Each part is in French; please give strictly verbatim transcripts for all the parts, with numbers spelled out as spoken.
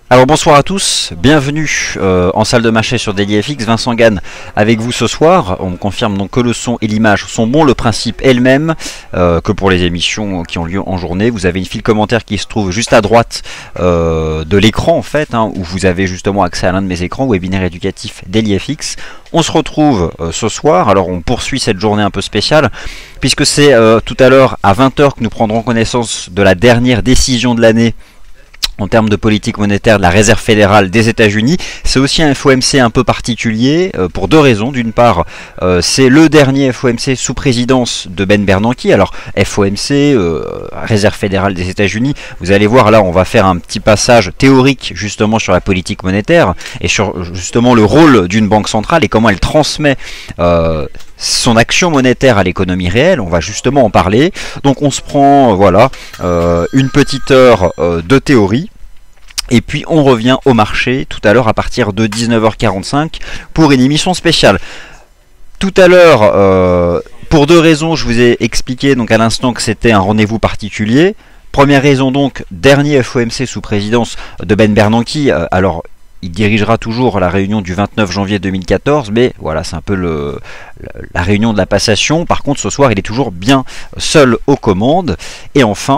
Alors bonsoir à tous, bienvenue euh, en salle de marché sur DailyFX, Vincent Gann avec vous ce soir. On me confirme donc que le son et l'image sont bons, le principe est le même euh, que pour les émissions qui ont lieu en journée. Vous avez une file commentaire qui se trouve juste à droite euh, de l'écran en fait, hein, où vous avez justement accès à l'un de mes écrans, webinaire éducatif DailyFX. On se retrouve euh, ce soir, alors on poursuit cette journée un peu spéciale, puisque c'est euh, tout à l'heure à vingt heures que nous prendrons connaissance de la dernière décision de l'année en termes de politique monétaire de la Réserve fédérale des États-Unis. C'est aussi un F O M C un peu particulier euh, pour deux raisons. D'une part, euh, c'est le dernier F O M C sous présidence de Ben Bernanke. Alors F O M C, euh, Réserve fédérale des États-Unis, vous allez voir là, on va faire un petit passage théorique justement sur la politique monétaire et sur justement le rôle d'une banque centrale et comment elle transmet euh, son action monétaire à l'économie réelle. On va justement en parler. Donc on se prend euh, voilà euh, une petite heure euh, de théorie. Et puis on revient au marché tout à l'heure à partir de dix-neuf heures quarante-cinq pour une émission spéciale. Tout à l'heure, euh, pour deux raisons, je vous ai expliqué donc à l'instant que c'était un rendez-vous particulier. Première raison donc, dernier F O M C sous présidence de Ben Bernanke. Euh, alors il dirigera toujours la réunion du vingt-neuf janvier deux mille quatorze, mais voilà, c'est un peu le, la réunion de la passation. Par contre, ce soir, il est toujours bien seul aux commandes. Et enfin,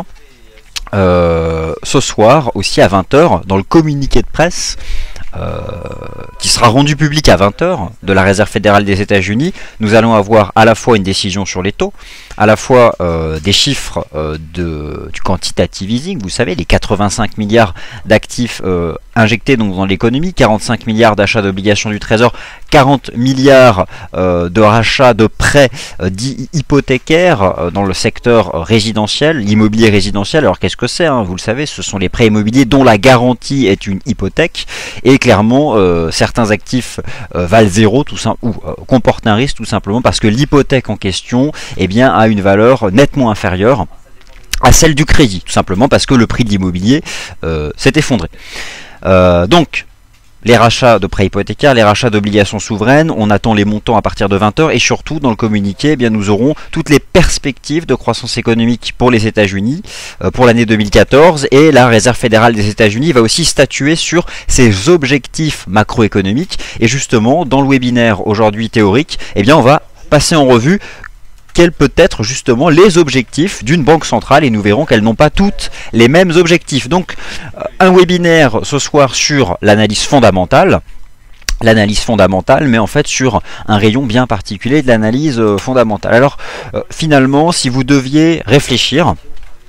Euh, ce soir aussi à vingt heures dans le communiqué de presse euh, qui sera rendu public à vingt heures de la Réserve fédérale des États-Unis, nous allons avoir à la fois une décision sur les taux, à la fois euh, des chiffres euh, de, du quantitative easing, vous savez, les quatre-vingt-cinq milliards d'actifs euh, injectés donc dans l'économie, quarante-cinq milliards d'achats d'obligations du Trésor, quarante milliards euh, de rachats de prêts euh, dits hypothécaires euh, dans le secteur résidentiel, l'immobilier résidentiel. Alors qu'est-ce que c'est, hein, vous le savez, ce sont les prêts immobiliers dont la garantie est une hypothèque, et clairement euh, certains actifs euh, valent zéro tout sim- ou euh, comportent un risque tout simplement parce que l'hypothèque en question eh bien, a une valeur nettement inférieure à celle du crédit, tout simplement parce que le prix de l'immobilier euh, s'est effondré. Euh, donc, les rachats de prêts hypothécaires, les rachats d'obligations souveraines, on attend les montants à partir de vingt heures et surtout dans le communiqué, eh bien, nous aurons toutes les perspectives de croissance économique pour les États-Unis euh, pour l'année deux mille quatorze, et la Réserve fédérale des États-Unis va aussi statuer sur ses objectifs macroéconomiques. Et justement, dans le webinaire aujourd'hui théorique, eh bien, on va passer en revue quels peuvent être justement les objectifs d'une banque centrale, et nous verrons qu'elles n'ont pas toutes les mêmes objectifs. Donc un webinaire ce soir sur l'analyse fondamentale, l'analyse fondamentale, mais en fait sur un rayon bien particulier de l'analyse fondamentale. Alors euh, finalement, si vous deviez réfléchir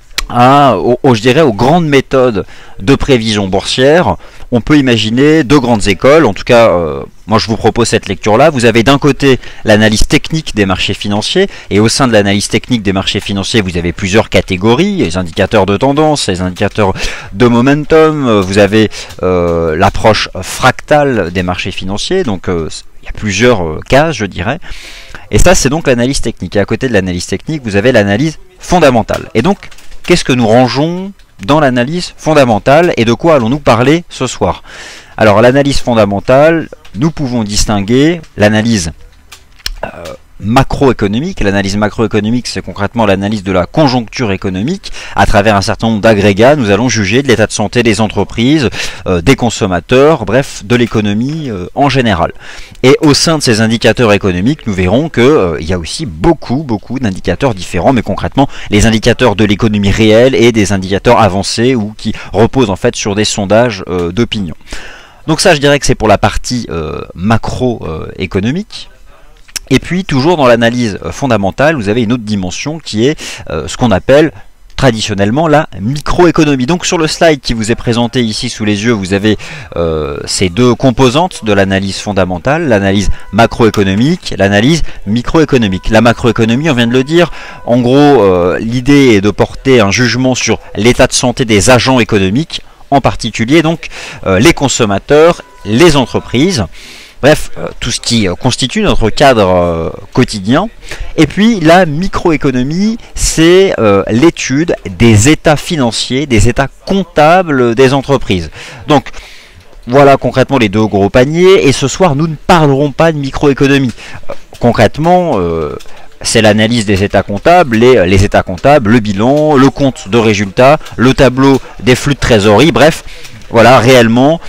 à, au, au, je dirais, aux grandes méthodes de prévision boursière, on peut imaginer deux grandes écoles. En tout cas, euh, moi je vous propose cette lecture-là. Vous avez d'un côté l'analyse technique des marchés financiers, et au sein de l'analyse technique des marchés financiers, vous avez plusieurs catégories, les indicateurs de tendance, les indicateurs de momentum, vous avez euh, l'approche fractale des marchés financiers, donc euh, il y a plusieurs euh, cases, je dirais. Et ça, c'est donc l'analyse technique. Et à côté de l'analyse technique, vous avez l'analyse fondamentale. Et donc, qu'est-ce que nous rangeons dans l'analyse fondamentale et de quoi allons-nous parler ce soir? Alors l'analyse fondamentale, nous pouvons distinguer l'analyse euh, macroéconomique. L'analyse macroéconomique, c'est concrètement l'analyse de la conjoncture économique. À travers un certain nombre d'agrégats, nous allons juger de l'état de santé des entreprises, euh, des consommateurs, bref, de l'économie euh, en général. Et au sein de ces indicateurs économiques, nous verrons qu'il euh, y a aussi beaucoup, beaucoup d'indicateurs différents, mais concrètement, les indicateurs de l'économie réelle et des indicateurs avancés ou qui reposent en fait sur des sondages euh, d'opinion. Donc ça, je dirais que c'est pour la partie euh, macroéconomique. Et puis, toujours dans l'analyse fondamentale, vous avez une autre dimension qui est euh, ce qu'on appelle traditionnellement la microéconomie. Donc sur le slide qui vous est présenté ici sous les yeux, vous avez euh, ces deux composantes de l'analyse fondamentale, l'analyse macroéconomique, l'analyse microéconomique. La macroéconomie, on vient de le dire, en gros, euh, l'idée est de porter un jugement sur l'état de santé des agents économiques, en particulier donc euh, les consommateurs, les entreprises. Bref, euh, tout ce qui euh, constitue notre cadre euh, quotidien. Et puis la microéconomie, c'est euh, l'étude des états financiers, des états comptables des entreprises. Donc voilà concrètement les deux gros paniers. Et ce soir, nous ne parlerons pas de microéconomie. Euh, concrètement, euh, c'est l'analyse des états comptables, les, les états comptables, le bilan, le compte de résultat, le tableau des flux de trésorerie, bref. voilà, réellement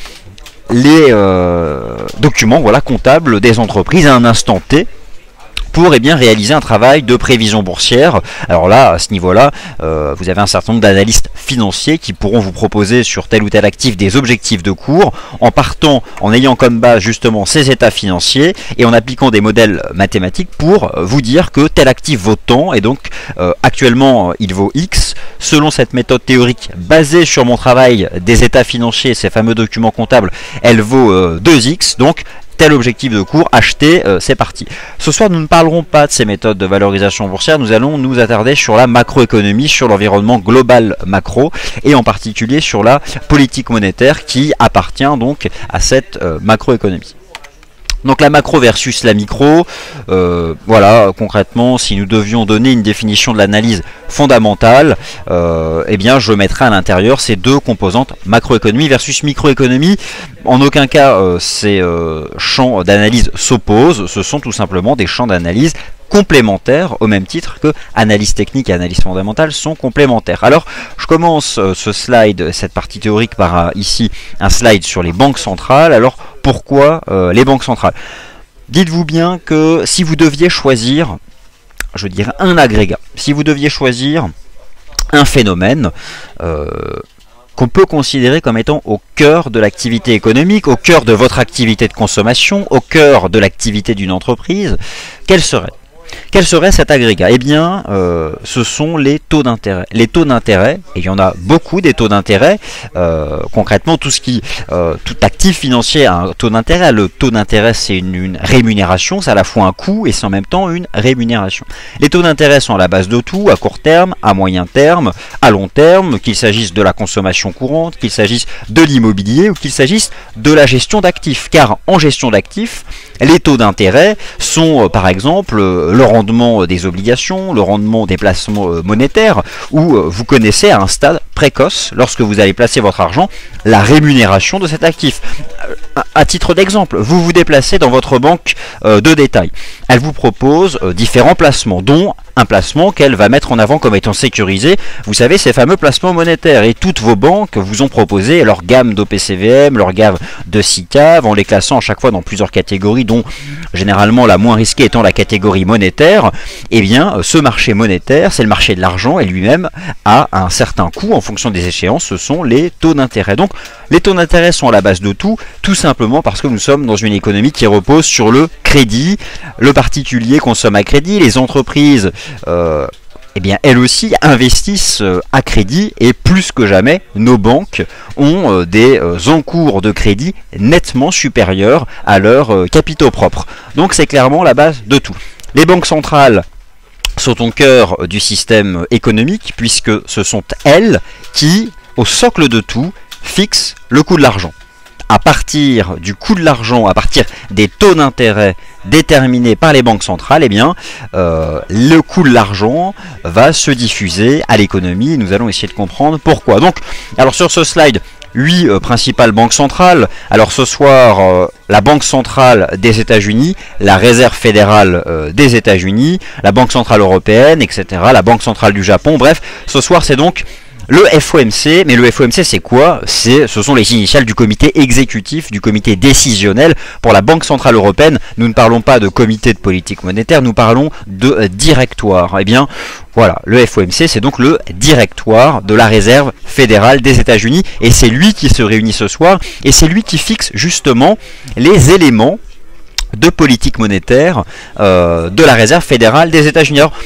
les euh, documents voilà, comptables des entreprises à un instant T, pour eh bien, réaliser un travail de prévision boursière. Alors là, à ce niveau-là, euh, vous avez un certain nombre d'analystes financiers qui pourront vous proposer sur tel ou tel actif des objectifs de cours, en partant, en ayant comme base justement ces états financiers, et en appliquant des modèles mathématiques pour vous dire que tel actif vaut tant, et donc euh, actuellement il vaut X. Selon cette méthode théorique basée sur mon travail des états financiers, ces fameux documents comptables, elle vaut euh, deux X, donc tel objectif de cours, acheter, euh, c'est parti. Ce soir, nous ne parlerons pas de ces méthodes de valorisation boursière, nous allons nous attarder sur la macroéconomie, sur l'environnement global macro, et en particulier sur la politique monétaire qui appartient donc à cette euh, macroéconomie. Donc la macro versus la micro, euh, voilà, concrètement, si nous devions donner une définition de l'analyse fondamentale, euh, eh bien je mettrai à l'intérieur ces deux composantes, macroéconomie versus microéconomie. En aucun cas euh, ces euh, champs d'analyse s'opposent, ce sont tout simplement des champs d'analyse complémentaires, au même titre que analyse technique et analyse fondamentale sont complémentaires. Alors, je commence euh, ce slide, cette partie théorique, par euh, ici un slide sur les banques centrales. Alors, pourquoi euh, les banques centrales? Dites-vous bien que si vous deviez choisir, je dirais un agrégat, si vous deviez choisir un phénomène euh, qu'on peut considérer comme étant au cœur de l'activité économique, au cœur de votre activité de consommation, au cœur de l'activité d'une entreprise, quel serait? Quel serait cet agrégat? Eh bien, euh, ce sont les taux d'intérêt. Les taux d'intérêt, et il y en a beaucoup des taux d'intérêt, euh, concrètement, tout ce qui, euh, tout actif financier a un taux d'intérêt. Le taux d'intérêt, c'est une, une rémunération, c'est à la fois un coût et c'est en même temps une rémunération. Les taux d'intérêt sont à la base de tout, à court terme, à moyen terme, à long terme, qu'il s'agisse de la consommation courante, qu'il s'agisse de l'immobilier ou qu'il s'agisse de la gestion d'actifs. Car en gestion d'actifs, les taux d'intérêt sont, euh, par exemple, euh, le rendement des obligations, le rendement des placements euh, monétaires, où euh, vous connaissez à un stade précoce, lorsque vous allez placer votre argent, la rémunération de cet actif. Euh, à titre d'exemple, vous vous déplacez dans votre banque euh, de détail. Elle vous propose euh, différents placements, dont un placement qu'elle va mettre en avant comme étant sécurisé. Vous savez, ces fameux placements monétaires. Et toutes vos banques vous ont proposé leur gamme d'O P C V M, leur gamme de SICAV, en les classant à chaque fois dans plusieurs catégories, dont généralement la moins risquée étant la catégorie monétaire. Eh bien, ce marché monétaire, c'est le marché de l'argent, et lui-même a un certain coût en fonction des échéances, ce sont les taux d'intérêt. Donc, les taux d'intérêt sont à la base de tout, tout simplement parce que nous sommes dans une économie qui repose sur le crédit. Le particulier consomme à crédit, les entreprises Euh, eh bien, elles aussi investissent euh, à crédit, et plus que jamais, nos banques ont euh, des euh, encours de crédit nettement supérieurs à leurs euh, capitaux propres. Donc c'est clairement la base de tout. Les banques centrales sont au cœur du système économique, puisque ce sont elles qui, au socle de tout, fixent le coût de l'argent. À partir du coût de l'argent, à partir des taux d'intérêt déterminés par les banques centrales, eh bien, euh, le coût de l'argent va se diffuser à l'économie. Nous allons essayer de comprendre pourquoi. Donc, alors sur ce slide, huit euh, principales banques centrales. Alors ce soir, euh, la Banque centrale des États-Unis, la Réserve fédérale euh, des États-Unis, la Banque centrale européenne, et cetera, la Banque centrale du Japon. Bref, ce soir, c'est donc le F O M C. Mais le F O M C, c'est quoi? C'est, ce sont les initiales du comité exécutif, du comité décisionnel. Pour la Banque centrale européenne, nous ne parlons pas de comité de politique monétaire, nous parlons de euh, directoire. Eh bien, voilà, le F O M C, c'est donc le directoire de la Réserve fédérale des États-Unis, et c'est lui qui se réunit ce soir, et c'est lui qui fixe justement les éléments de politique monétaire euh, de la Réserve fédérale des États-Unis. Alors,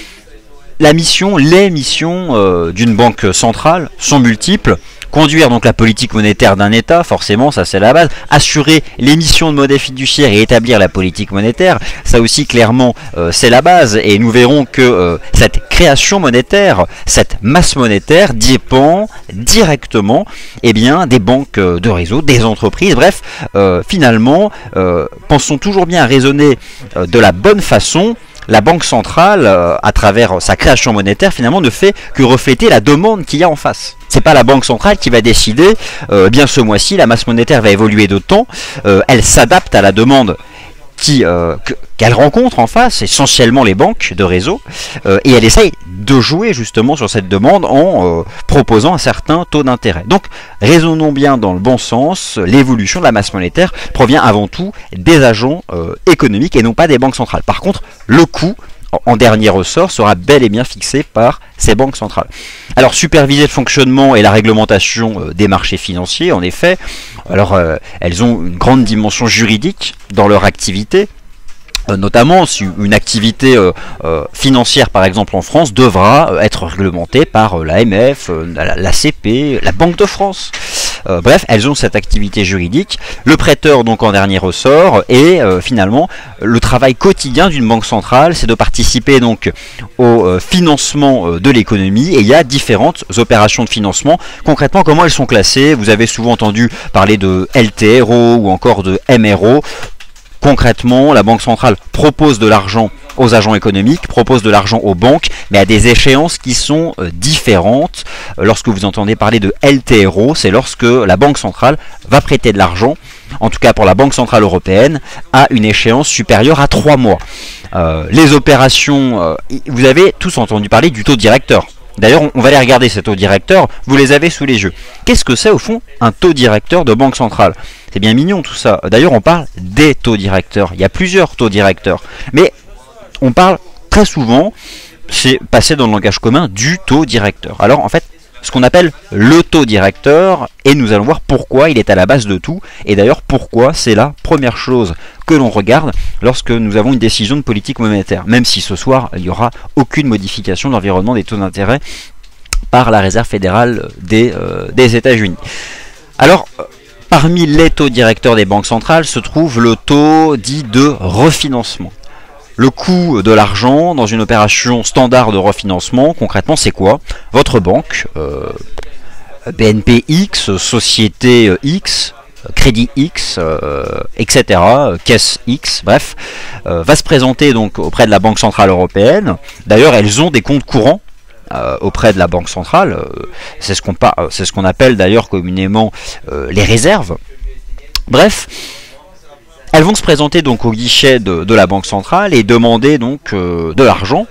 la mission, les missions euh, d'une banque centrale sont multiples. Conduire donc la politique monétaire d'un État, forcément, ça c'est la base. Assurer l'émission de monnaie fiduciaire et établir la politique monétaire, ça aussi clairement euh, c'est la base. Et nous verrons que euh, cette création monétaire, cette masse monétaire dépend directement eh bien, des banques de réseau, des entreprises. Bref, euh, finalement, euh, pensons toujours bien à raisonner euh, de la bonne façon. La Banque centrale, euh, à travers sa création monétaire, finalement ne fait que refléter la demande qu'il y a en face. C'est pas la Banque centrale qui va décider, euh, bien ce mois-ci, la masse monétaire va évoluer de temps, euh, elle s'adapte à la demande qui euh, qu'elle rencontre en face, essentiellement les banques de réseau, euh, et elle essaye de jouer justement sur cette demande en euh, proposant un certain taux d'intérêt. Donc, raisonnons bien dans le bon sens, l'évolution de la masse monétaire provient avant tout des agents euh, économiques et non pas des banques centrales. Par contre, le coût, en dernier ressort, sera bel et bien fixé par ces banques centrales. Alors, superviser le fonctionnement et la réglementation euh, des marchés financiers, en effet, alors euh, elles ont une grande dimension juridique dans leur activité. Euh, notamment si une activité euh, euh, financière par exemple en France devra euh, être réglementée par euh, l'A M F, euh, la, la C P, la Banque de France. Euh, bref, elles ont cette activité juridique. Le prêteur donc en dernier ressort et euh, finalement le travail quotidien d'une banque centrale, c'est de participer donc au euh, financement euh, de l'économie, et il y a différentes opérations de financement. Concrètement, comment elles sont classées? Vous avez souvent entendu parler de L T R O ou encore de M R O. Concrètement, la Banque centrale propose de l'argent aux agents économiques, propose de l'argent aux banques, mais à des échéances qui sont euh, différentes. Euh, lorsque vous entendez parler de L T R O, c'est lorsque la Banque centrale va prêter de l'argent, en tout cas pour la Banque centrale européenne, à une échéance supérieure à trois mois. Euh, les opérations, euh, vous avez tous entendu parler du taux directeur. D'ailleurs, on va aller regarder ces taux directeurs, vous les avez sous les yeux. Qu'est-ce que c'est au fond un taux directeur de banque centrale? C'est bien mignon tout ça. D'ailleurs, on parle des taux directeurs. Il y a plusieurs taux directeurs. Mais on parle très souvent, c'est passé dans le langage commun, du taux directeur. Alors en fait, ce qu'on appelle le taux directeur, et nous allons voir pourquoi il est à la base de tout, et d'ailleurs pourquoi c'est la première chose que l'on regarde lorsque nous avons une décision de politique monétaire, même si ce soir il n'y aura aucune modification de l'environnement des taux d'intérêt par la Réserve fédérale des, euh, des États-Unis. Alors, parmi les taux directeurs des banques centrales se trouve le taux dit de refinancement. Le coût de l'argent dans une opération standard de refinancement, concrètement, c'est quoi? Votre banque, euh, B N P X, Société X, Crédit X, euh, et cetera, Caisse X, bref, euh, va se présenter donc auprès de la Banque centrale européenne. D'ailleurs, elles ont des comptes courants euh, auprès de la Banque centrale. Euh, c'est ce qu'on c'est ce qu'on appelle d'ailleurs communément euh, les réserves. Bref. Elles vont se présenter donc au guichet de, de la Banque centrale et demander donc euh, de l'argent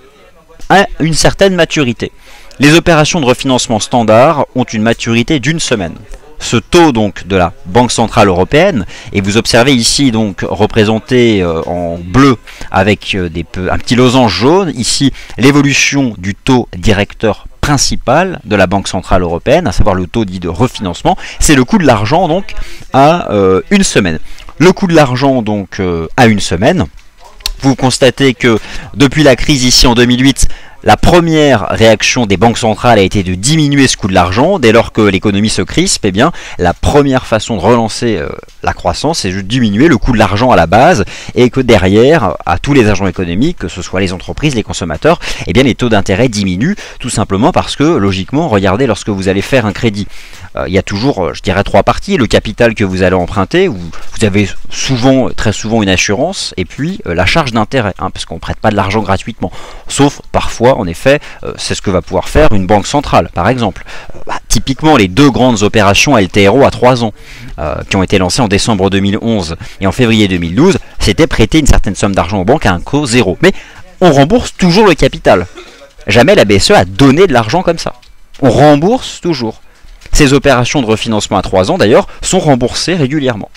à une certaine maturité. Les opérations de refinancement standard ont une maturité d'une semaine. Ce taux donc de la Banque centrale européenne, et vous observez ici donc représenté euh, en bleu avec euh, des peu, un petit losange jaune, ici l'évolution du taux directeur principal de la Banque centrale européenne, à savoir le taux dit de refinancement, c'est le coût de l'argent donc à euh, une semaine. Le coût de l'argent donc euh, à une semaine, vous constatez que depuis la crise ici en deux mille huit, la première réaction des banques centrales a été de diminuer ce coût de l'argent. Dès lors que l'économie se crispe, eh bien, la première façon de relancer euh, la croissance, c'est de diminuer le coût de l'argent à la base, et que derrière, à tous les agents économiques, que ce soit les entreprises, les consommateurs, eh bien, les taux d'intérêt diminuent, tout simplement parce que, logiquement, regardez, lorsque vous allez faire un crédit, euh, il y a toujours, je dirais, trois parties. Le capital que vous allez emprunter, où vous avez souvent, très souvent une assurance, et puis euh, la charge d'intérêt, hein, parce qu'on ne prête pas de l'argent gratuitement, sauf parfois, en effet, euh, c'est ce que va pouvoir faire une banque centrale, par exemple. Euh, bah, typiquement, les deux grandes opérations L T R O à trois ans, euh, qui ont été lancées en décembre deux mille onze et en février deux mille douze, c'était prêter une certaine somme d'argent aux banques à un coût zéro. Mais on rembourse toujours le capital. Jamais la B C E a donné de l'argent comme ça. On rembourse toujours. Ces opérations de refinancement à trois ans, d'ailleurs, sont remboursées régulièrement.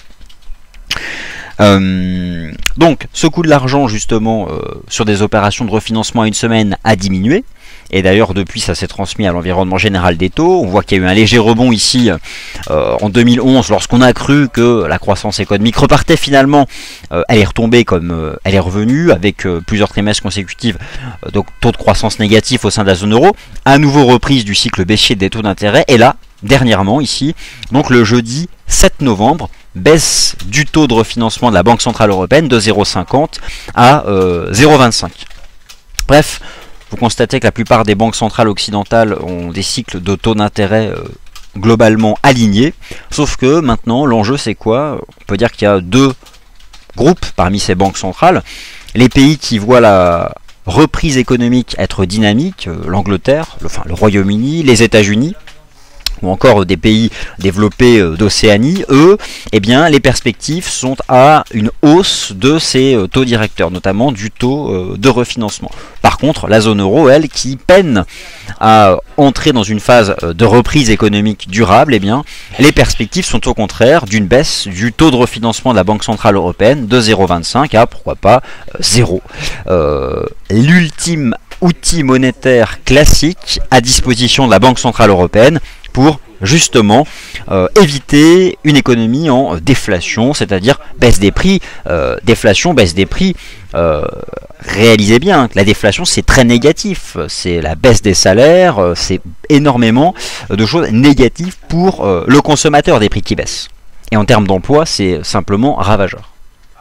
Euh, donc ce coût de l'argent justement euh, sur des opérations de refinancement à une semaine a diminué, et d'ailleurs depuis ça s'est transmis à l'environnement général des taux. On voit qu'il y a eu un léger rebond ici euh, en deux mille onze lorsqu'on a cru que la croissance économique repartait finalement. Euh, elle est retombée comme euh, elle est revenue avec euh, plusieurs trimestres consécutifs, euh, donc taux de croissance négatif au sein de la zone euro, à nouveau reprise du cycle baissier des taux d'intérêt, et là dernièrement ici, donc le jeudi sept novembre, baisse du taux de refinancement de la Banque centrale européenne de zéro virgule cinquante à euh, zéro virgule vingt-cinq. Bref, vous constatez que la plupart des banques centrales occidentales ont des cycles de taux d'intérêt euh, globalement alignés, sauf que maintenant l'enjeu c'est quoi? On peut dire qu'il y a deux groupes parmi ces banques centrales. Les pays qui voient la reprise économique être dynamique, euh, l'Angleterre, le, enfin, le Royaume-Uni, les États-Unis. ou encore des pays développés d'Océanie, eux, eh bien, les perspectives sont à une hausse de ces taux directeurs, notamment du taux de refinancement. Par contre, la zone euro, elle, qui peine à entrer dans une phase de reprise économique durable, eh bien, les perspectives sont au contraire d'une baisse du taux de refinancement de la Banque Centrale Européenne de zéro virgule vingt-cinq à, pourquoi pas, zéro. Euh, l'ultime outil monétaire classique à disposition de la Banque Centrale Européenne pour justement euh, éviter une économie en déflation, c'est-à-dire baisse des prix, euh, déflation, baisse des prix. Euh, réalisez bien que la déflation c'est très négatif, c'est la baisse des salaires, euh, c'est énormément de choses négatives pour euh, le consommateur, des prix qui baissent. Et en termes d'emploi, c'est simplement ravageur.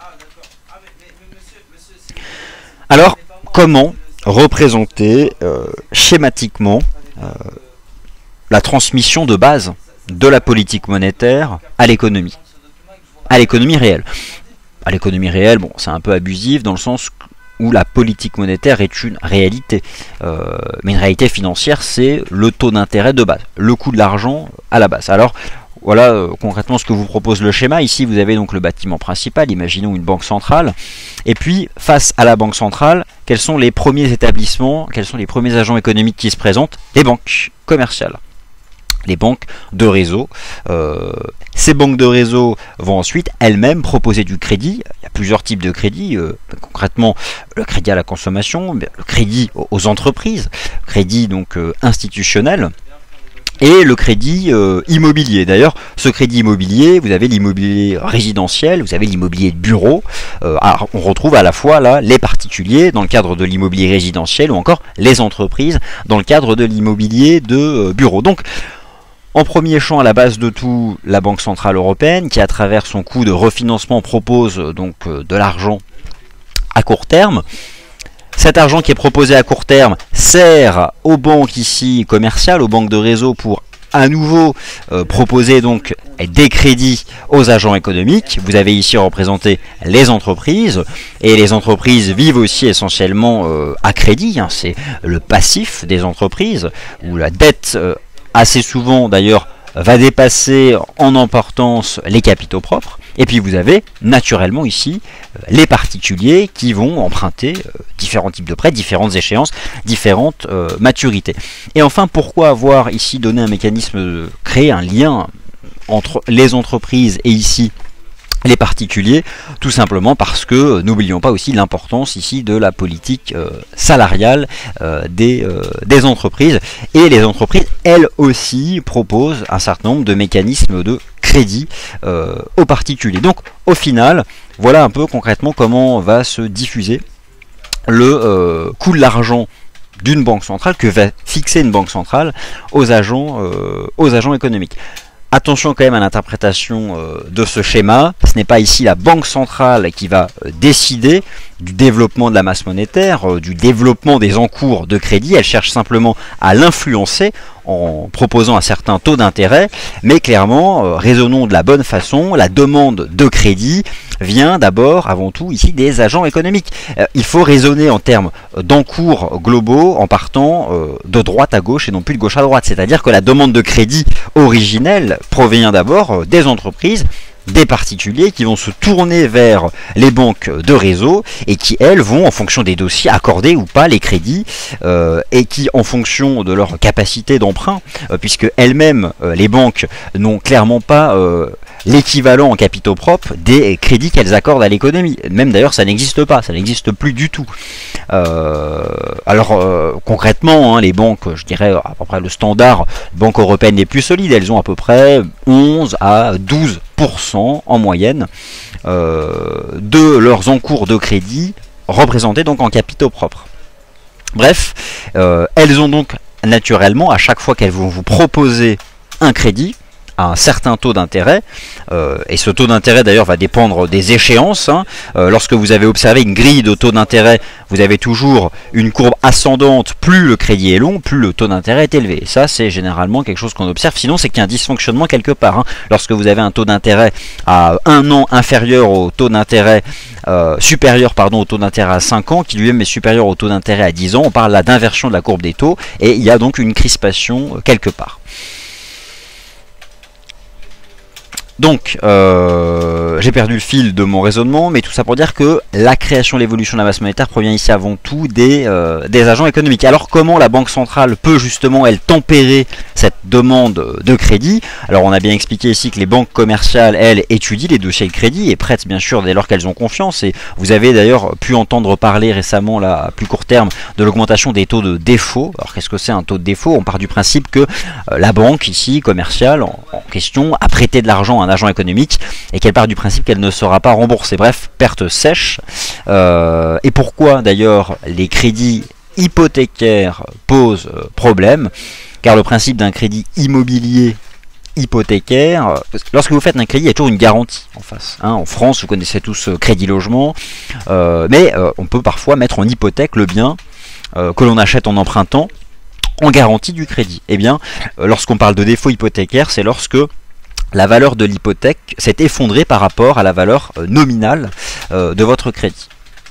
Alors, comment représenter euh, schématiquement euh, la transmission de base de la politique monétaire à l'économie, à l'économie réelle. À l'économie réelle, bon, c'est un peu abusif dans le sens où la politique monétaire est une réalité. Euh, mais une réalité financière, c'est le taux d'intérêt de base, le coût de l'argent à la base. Alors, voilà euh, concrètement ce que vous propose le schéma. Ici, vous avez donc le bâtiment principal, imaginons une banque centrale. Et puis, face à la banque centrale, quels sont les premiers établissements, quels sont les premiers agents économiques qui se présentent? Les banques commerciales. Les banques de réseau. Euh, ces banques de réseau vont ensuite elles-mêmes proposer du crédit. Il y a plusieurs types de crédits. Euh, concrètement, le crédit à la consommation, le crédit aux entreprises, crédit donc euh, institutionnel. Et le crédit euh, immobilier. D'ailleurs, ce crédit immobilier, vous avez l'immobilier résidentiel, vous avez l'immobilier de bureau. Euh, alors, on retrouve à la fois là les particuliers dans le cadre de l'immobilier résidentiel ou encore les entreprises dans le cadre de l'immobilier de euh, bureau. Donc, en premier champ, à la base de tout, la Banque Centrale Européenne, qui à travers son coût de refinancement propose donc euh, de l'argent à court terme. Cet argent qui est proposé à court terme sert aux banques ici commerciales, aux banques de réseau pour à nouveau euh, proposer donc des crédits aux agents économiques. Vous avez ici représenté les entreprises et les entreprises vivent aussi essentiellement euh, à crédit. Hein, c'est le passif des entreprises où la dette euh, assez souvent d'ailleurs va dépasser en importance les capitaux propres. Et puis vous avez naturellement ici euh, les particuliers qui vont emprunter euh, différents types de prêts, différentes échéances, différentes euh, maturités. Et enfin, pourquoi avoir ici donné un mécanisme de créer un lien entre les entreprises et ici les particuliers? Tout simplement parce que n'oublions pas aussi l'importance ici de la politique euh, salariale euh, des, euh, des entreprises. Et les entreprises, elles aussi, proposent un certain nombre de mécanismes de crédit euh, aux particuliers. Donc au final, voilà un peu concrètement comment va se diffuser le euh, coût de l'argent d'une banque centrale, que va fixer une banque centrale aux agents, euh, aux agents économiques. Attention quand même à l'interprétation euh, de ce schéma. Ce n'est pas ici la banque centrale qui va euh, décider du développement de la masse monétaire, euh, du développement des encours de crédit. Elle cherche simplement à l'influencer en proposant un certain taux d'intérêt. Mais clairement, euh, raisonnons de la bonne façon. La demande de crédit vient d'abord, avant tout, ici des agents économiques. Euh, il faut raisonner en termes d'encours globaux en partant euh, de droite à gauche et non plus de gauche à droite. C'est-à-dire que la demande de crédit originelle provient d'abord euh, des entreprises, des particuliers qui vont se tourner vers les banques de réseau et qui, elles, vont, en fonction des dossiers, accorder ou pas les crédits euh, et qui, en fonction de leur capacité d'emprunt, euh, puisque elles-mêmes, euh, les banques, n'ont clairement pas euh, l'équivalent en capitaux propres des crédits qu'elles accordent à l'économie. Même d'ailleurs, ça n'existe pas, ça n'existe plus du tout. Euh, alors, euh, concrètement, hein, les banques, je dirais à peu près le standard, banques européennes les plus solides, elles ont à peu près onze à douze pour cent en moyenne euh, de leurs encours de crédit représentés donc en capitaux propres. Bref, euh, elles ont donc naturellement, à chaque fois qu'elles vont vous proposer un crédit à un certain taux d'intérêt, euh, et ce taux d'intérêt d'ailleurs va dépendre des échéances. Hein. Euh, lorsque vous avez observé une grille de taux d'intérêt, vous avez toujours une courbe ascendante, plus le crédit est long, plus le taux d'intérêt est élevé. Et ça, c'est généralement quelque chose qu'on observe, sinon c'est qu'il y a un dysfonctionnement quelque part. Hein. Lorsque vous avez un taux d'intérêt à un an inférieur au taux d'intérêt euh, supérieur pardon, au taux d'intérêt à cinq ans, qui lui-même est supérieur au taux d'intérêt à dix ans, on parle là d'inversion de la courbe des taux, et il y a donc une crispation euh, quelque part. Donc, euh, j'ai perdu le fil de mon raisonnement, mais tout ça pour dire que la création, l'évolution de la masse monétaire provient ici avant tout des, euh, des agents économiques. Alors, comment la Banque centrale peut justement, elle, tempérer cette demande de crédit? Alors, on a bien expliqué ici que les banques commerciales, elles, étudient les dossiers de crédit et prêtent, bien sûr, dès lors qu'elles ont confiance. Et vous avez d'ailleurs pu entendre parler récemment, là, à plus court terme, de l'augmentation des taux de défaut. Alors, qu'est-ce que c'est un taux de défaut? On part du principe que euh, la banque, ici, commerciale, en, en question, a prêté de l'argent à un agent économique et qu'elle part du principe qu'elle ne sera pas remboursée. Bref, perte sèche. Euh, et pourquoi d'ailleurs les crédits hypothécaires posent euh, problème? Car le principe d'un crédit immobilier hypothécaire, lorsque vous faites un crédit, il y a toujours une garantie en face. Hein, en France, vous connaissez tous euh, Crédit Logement, euh, mais euh, on peut parfois mettre en hypothèque le bien euh, que l'on achète en empruntant en garantie du crédit. Eh bien, euh, lorsqu'on parle de défaut hypothécaire, c'est lorsque la valeur de l'hypothèque s'est effondrée par rapport à la valeur euh, nominale euh, de votre crédit.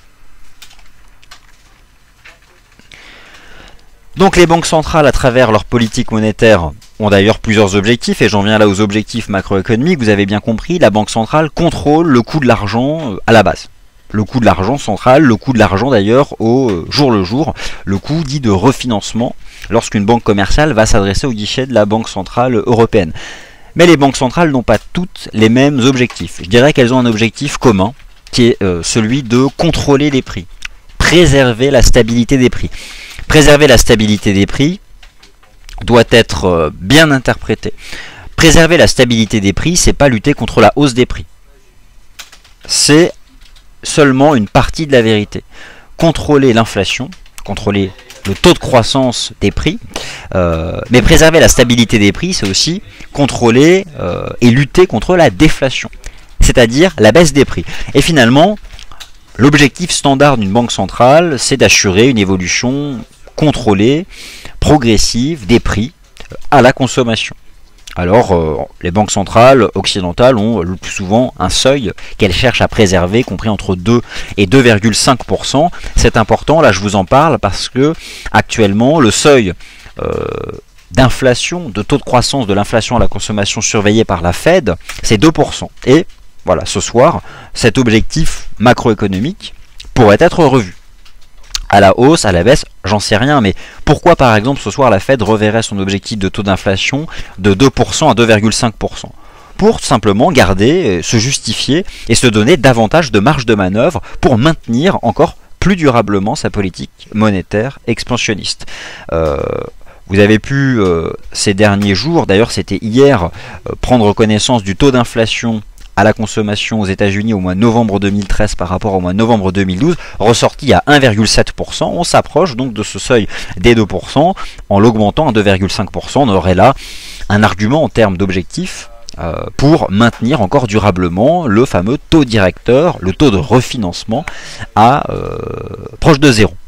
Donc les banques centrales, à travers leur politique monétaire, ont d'ailleurs plusieurs objectifs, et j'en viens là aux objectifs macroéconomiques. Vous avez bien compris, la Banque centrale contrôle le coût de l'argent euh, à la base. Le coût de l'argent central, le coût de l'argent d'ailleurs au euh, jour le jour, le coût dit de refinancement, lorsqu'une banque commerciale va s'adresser au guichet de la Banque centrale européenne. Mais les banques centrales n'ont pas toutes les mêmes objectifs. Je dirais qu'elles ont un objectif commun, qui est euh, celui de contrôler les prix, préserver la stabilité des prix. Préserver la stabilité des prix doit être euh, bien interprété. Préserver la stabilité des prix, c'est pas lutter contre la hausse des prix. C'est seulement une partie de la vérité. Contrôler l'inflation, contrôler le taux de croissance des prix, euh, mais préserver la stabilité des prix, c'est aussi contrôler euh, et lutter contre la déflation, c'est-à-dire la baisse des prix. Et finalement, l'objectif standard d'une banque centrale, c'est d'assurer une évolution contrôlée, progressive des prix à la consommation. Alors, euh, les banques centrales occidentales ont le plus souvent un seuil qu'elles cherchent à préserver, compris entre deux et deux virgule cinq pour cent. C'est important, là je vous en parle, parce que actuellement, le seuil euh, d'inflation, de taux de croissance de l'inflation à la consommation surveillé par la Fed, c'est deux pour cent. Et voilà, ce soir, cet objectif macroéconomique pourrait être revu. À la hausse, à la baisse, j'en sais rien, mais pourquoi par exemple ce soir la Fed reverrait son objectif de taux d'inflation de deux pour cent à deux virgule cinq pour cent? Pour simplement garder, se justifier et se donner davantage de marge de manœuvre pour maintenir encore plus durablement sa politique monétaire expansionniste. Euh, vous avez pu euh, ces derniers jours, d'ailleurs c'était hier, euh, prendre connaissance du taux d'inflation à la consommation aux États-Unis au mois de novembre deux mille treize par rapport au mois de novembre deux mille douze, ressorti à un virgule sept pour cent. On s'approche donc de ce seuil des deux pour cent. En l'augmentant à deux virgule cinq pour cent, on aurait là un argument en termes d'objectifs euh, pour maintenir encore durablement le fameux taux directeur, le taux de refinancement à euh, proche de zéro.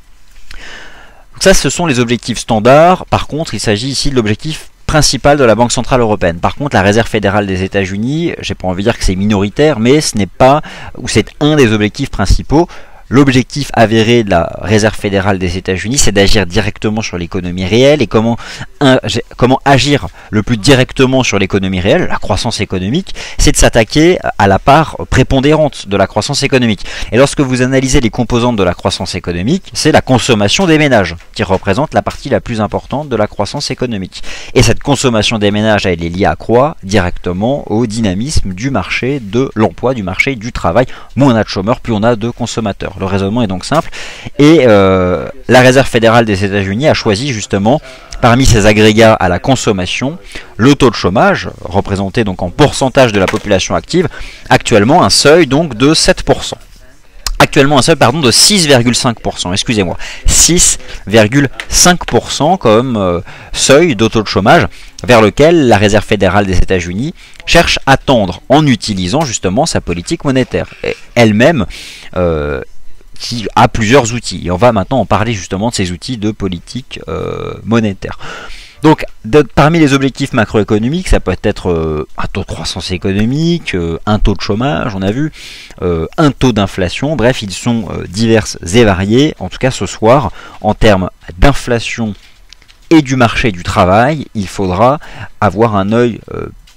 Donc ça, ce sont les objectifs standards. Par contre, il s'agit ici de l'objectif principal de la Banque Centrale Européenne. Par contre, la Réserve fédérale des États-Unis, j'ai pas envie de dire que c'est minoritaire, mais ce n'est pas, ou c'est un des objectifs principaux. L'objectif avéré de la Réserve fédérale des États-Unis, c'est d'agir directement sur l'économie réelle. Et comment, un, comment agir le plus directement sur l'économie réelle, la croissance économique, c'est de s'attaquer à la part prépondérante de la croissance économique. Et lorsque vous analysez les composantes de la croissance économique, c'est la consommation des ménages qui représente la partie la plus importante de la croissance économique. Et cette consommation des ménages, elle est liée à quoi? Directement au dynamisme du marché de l'emploi, du marché du travail. Moins on a de chômeurs, plus on a de consommateurs. Le raisonnement est donc simple. Et euh, la Réserve fédérale des États-Unis a choisi justement, parmi ces agrégats à la consommation, le taux de chômage, représenté donc en pourcentage de la population active, actuellement un seuil donc de sept pour cent. Actuellement un seuil pardon, de six virgule cinq pour cent, excusez-moi, six virgule cinq pour cent comme euh, seuil de taux de chômage vers lequel la Réserve fédérale des États-Unis cherche à tendre en utilisant justement sa politique monétaire. Elle-même euh, qui a plusieurs outils. Et on va maintenant en parler justement de ces outils de politique euh, monétaire. Donc, de, parmi les objectifs macroéconomiques, ça peut être euh, un taux de croissance économique, euh, un taux de chômage, on a vu, euh, un taux d'inflation, bref, ils sont euh, divers et variés. En tout cas, ce soir, en termes d'inflation et du marché du travail, il faudra avoir un œil euh,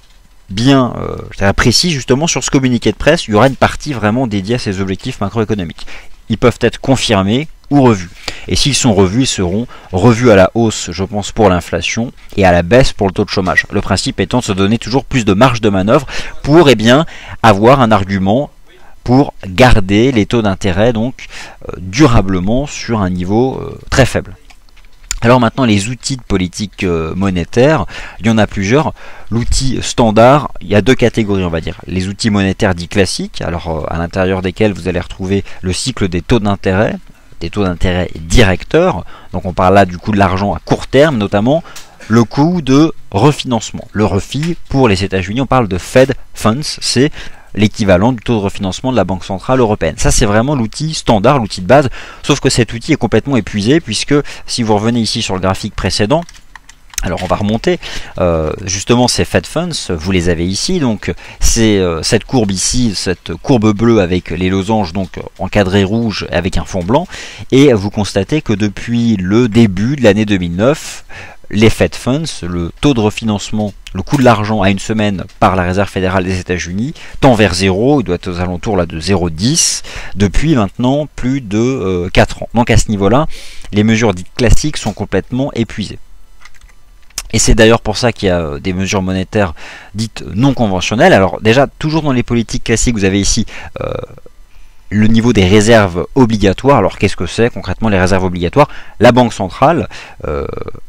bien euh, précis justement sur ce communiqué de presse. Il y aura une partie vraiment dédiée à ces objectifs macroéconomiques. Ils peuvent être confirmés ou revus. Et s'ils sont revus, ils seront revus à la hausse, je pense, pour l'inflation et à la baisse pour le taux de chômage. Le principe étant de se donner toujours plus de marge de manœuvre pour eh bien, avoir un argument pour garder les taux d'intérêt donc euh, durablement sur un niveau euh, très faible. Alors maintenant, les outils de politique euh, monétaire, il y en a plusieurs. L'outil standard, il y a deux catégories, on va dire. Les outils monétaires dits classiques, alors euh, à l'intérieur desquels vous allez retrouver le cycle des taux d'intérêt, des taux d'intérêt directeurs. Donc on parle là du coût de l'argent à court terme, notamment le coût de refinancement. Le refi, pour les États-Unis, on parle de Fed Funds, c'est l'équivalent du taux de refinancement de la Banque Centrale Européenne. Ça, c'est vraiment l'outil standard, l'outil de base, sauf que cet outil est complètement épuisé, puisque si vous revenez ici sur le graphique précédent, alors on va remonter, euh, justement ces Fed Funds, vous les avez ici, donc c'est euh, cette courbe ici, cette courbe bleue avec les losanges donc encadrés rouge avec un fond blanc, et vous constatez que depuis le début de l'année deux mille neuf, les Fed Funds, le taux de refinancement, le coût de l'argent à une semaine par la Réserve fédérale des États-Unis, tend vers zéro, il doit être aux alentours là, de zéro virgule dix, depuis maintenant plus de euh, quatre ans. Donc à ce niveau-là, les mesures dites classiques sont complètement épuisées. Et c'est d'ailleurs pour ça qu'il y a des mesures monétaires dites non conventionnelles. Alors déjà, toujours dans les politiques classiques, vous avez ici euh, le niveau des réserves obligatoires. Alors qu'est-ce que c'est concrètement les réserves obligatoires? La Banque centrale euh,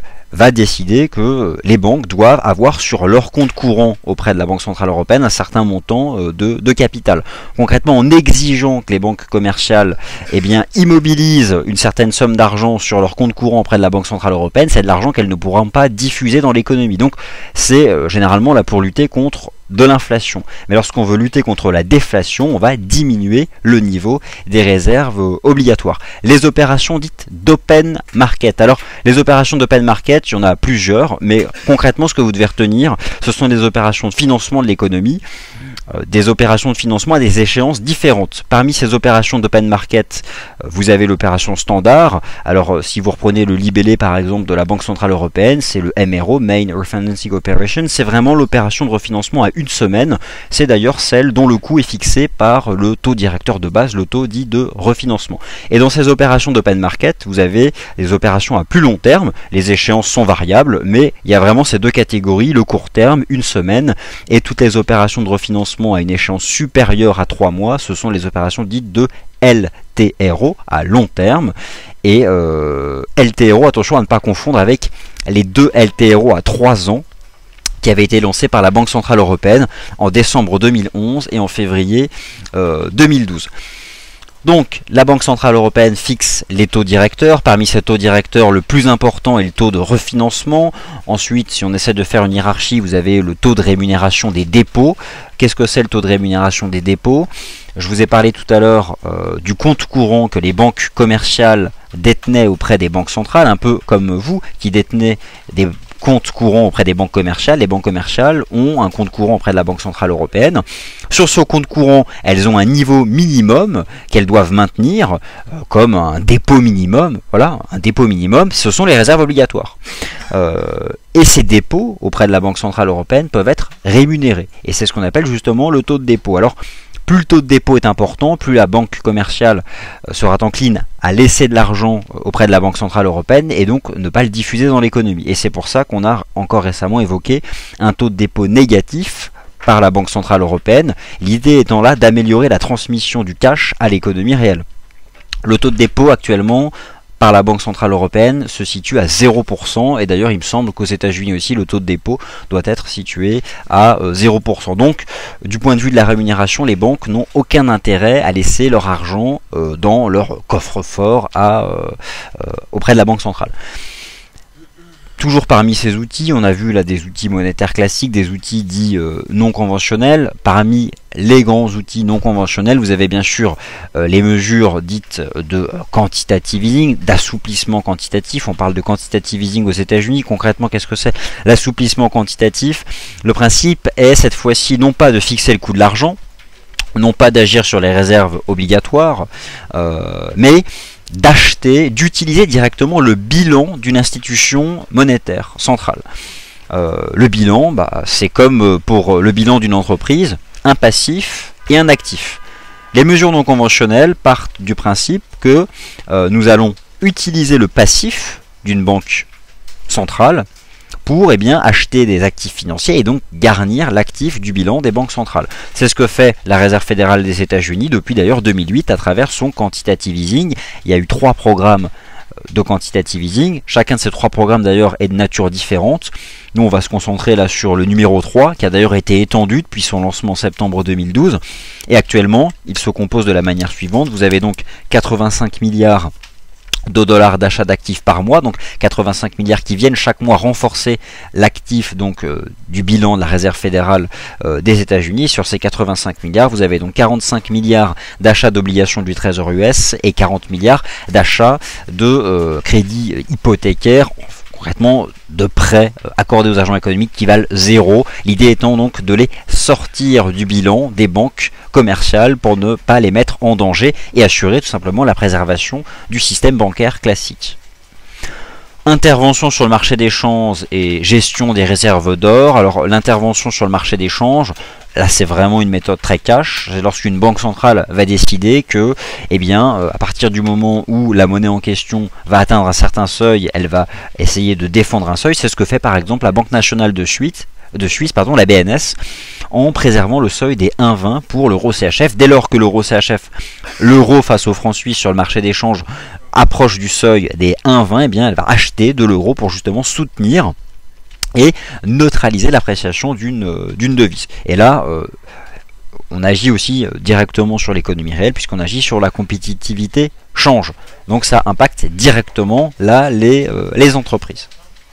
va décider que les banques doivent avoir sur leur compte courant auprès de la Banque Centrale Européenne un certain montant de, de capital. Concrètement, en exigeant que les banques commerciales eh bien, immobilisent une certaine somme d'argent sur leur compte courant auprès de la Banque Centrale Européenne, c'est de l'argent qu'elles ne pourront pas diffuser dans l'économie. Donc c'est euh, généralement là pour lutter contre de l'inflation. Mais lorsqu'on veut lutter contre la déflation, on va diminuer le niveau des réserves obligatoires. Les opérations dites d'open market. Alors, les opérations d'open market, il y en a plusieurs, mais concrètement, ce que vous devez retenir, ce sont des opérations de financement de l'économie, euh, des opérations de financement à des échéances différentes. Parmi ces opérations d'open market, euh, vous avez l'opération standard. Alors, euh, si vous reprenez le libellé, par exemple, de la Banque Centrale Européenne, c'est le M R O, Main Refinancing Operation, c'est vraiment l'opération de refinancement à une semaine. C'est d'ailleurs celle dont le coût est fixé par le taux directeur de base, le taux dit de refinancement. Et dans ces opérations d'open market, vous avez les opérations à plus long terme, les échéances sont variables, mais il y a vraiment ces deux catégories, le court terme, une semaine, et toutes les opérations de refinancement à une échéance supérieure à trois mois, ce sont les opérations dites de L T R O, à long terme, et euh, L T R O, attention à ne pas confondre avec les deux L T R O à trois ans, qui avait été lancé par la Banque Centrale Européenne en décembre deux mille onze et en février euh, deux mille douze. Donc, la Banque Centrale Européenne fixe les taux directeurs. Parmi ces taux directeurs, le plus important est le taux de refinancement. Ensuite, si on essaie de faire une hiérarchie, vous avez le taux de rémunération des dépôts. Qu'est-ce que c'est le taux de rémunération des dépôts? Je vous ai parlé tout à l'heure euh, du compte courant que les banques commerciales détenaient auprès des banques centrales, un peu comme vous qui détenez des compte courant auprès des banques commerciales. Les banques commerciales ont un compte courant auprès de la Banque Centrale Européenne. Sur ce compte courant, elles ont un niveau minimum qu'elles doivent maintenir, euh, comme un dépôt minimum. Voilà, un dépôt minimum, ce sont les réserves obligatoires. Euh, et ces dépôts auprès de la Banque Centrale Européenne peuvent être rémunérés. Et c'est ce qu'on appelle justement le taux de dépôt. Alors, plus le taux de dépôt est important, plus la banque commerciale sera encline à laisser de l'argent auprès de la Banque Centrale Européenne et donc ne pas le diffuser dans l'économie. Et c'est pour ça qu'on a encore récemment évoqué un taux de dépôt négatif par la Banque Centrale Européenne, l'idée étant là d'améliorer la transmission du cash à l'économie réelle. Le taux de dépôt actuellement par la Banque Centrale Européenne se situe à zéro pour cent et d'ailleurs il me semble qu'aux États-Unis aussi le taux de dépôt doit être situé à zéro pour cent. Donc du point de vue de la rémunération, les banques n'ont aucun intérêt à laisser leur argent euh, dans leur coffre-fort à, euh, euh, auprès de la Banque Centrale. Toujours parmi ces outils, on a vu là des outils monétaires classiques, des outils dits euh, non conventionnels. Parmi les grands outils non conventionnels, vous avez bien sûr euh, les mesures dites de quantitative easing, d'assouplissement quantitatif. On parle de quantitative easing aux États-Unis. Concrètement, qu'est-ce que c'est l'assouplissement quantitatif? Le principe est cette fois-ci non pas de fixer le coût de l'argent, non pas d'agir sur les réserves obligatoires, euh, mais d'acheter, d'utiliser directement le bilan d'une institution monétaire centrale. euh, le bilan, bah, c'est comme pour le bilan d'une entreprise, un passif et un actif. Les mesures non conventionnelles partent du principe que euh, nous allons utiliser le passif d'une banque centrale pour eh bien, acheter des actifs financiers et donc garnir l'actif du bilan des banques centrales. C'est ce que fait la Réserve fédérale des États-Unis depuis d'ailleurs deux mille huit à travers son quantitative easing. Il y a eu trois programmes de quantitative easing. Chacun de ces trois programmes d'ailleurs est de nature différente. Nous on va se concentrer là sur le numéro trois qui a d'ailleurs été étendu depuis son lancement en septembre deux mille douze. Et actuellement il se compose de la manière suivante. Vous avez donc quatre-vingt-cinq milliards de dollars d'achat d'actifs par mois, donc quatre-vingt-cinq milliards qui viennent chaque mois renforcer l'actif donc euh, du bilan de la Réserve fédérale euh, des États-Unis. Sur ces quatre-vingt-cinq milliards, vous avez donc quarante-cinq milliards d'achats d'obligations du Trésor U S et quarante milliards d'achats de euh, crédits hypothécaires, concrètement de prêts accordés aux agents économiques qui valent zéro. L'idée étant donc de les sortir du bilan des banques commerciales pour ne pas les mettre en danger et assurer tout simplement la préservation du système bancaire classique. Intervention sur le marché des changes et gestion des réserves d'or. Alors l'intervention sur le marché des changes, là c'est vraiment une méthode très cash. C'est lorsqu'une banque centrale va décider que, eh bien, euh, à partir du moment où la monnaie en question va atteindre un certain seuil, elle va essayer de défendre un seuil. C'est ce que fait par exemple la Banque nationale de Suisse, de Suisse, pardon, la B N S, en préservant le seuil des un virgule vingt pour l'euro C H F. Dès lors que l'euro C H F, l'euro face au franc suisse sur le marché des changes, approche du seuil des un virgule vingt, eh bien, elle va acheter de l'euro pour justement soutenir et neutraliser l'appréciation d'une d'une devise. Et là, euh, on agit aussi directement sur l'économie réelle puisqu'on agit sur la compétitivité change. Donc ça impacte directement là les, euh, les entreprises.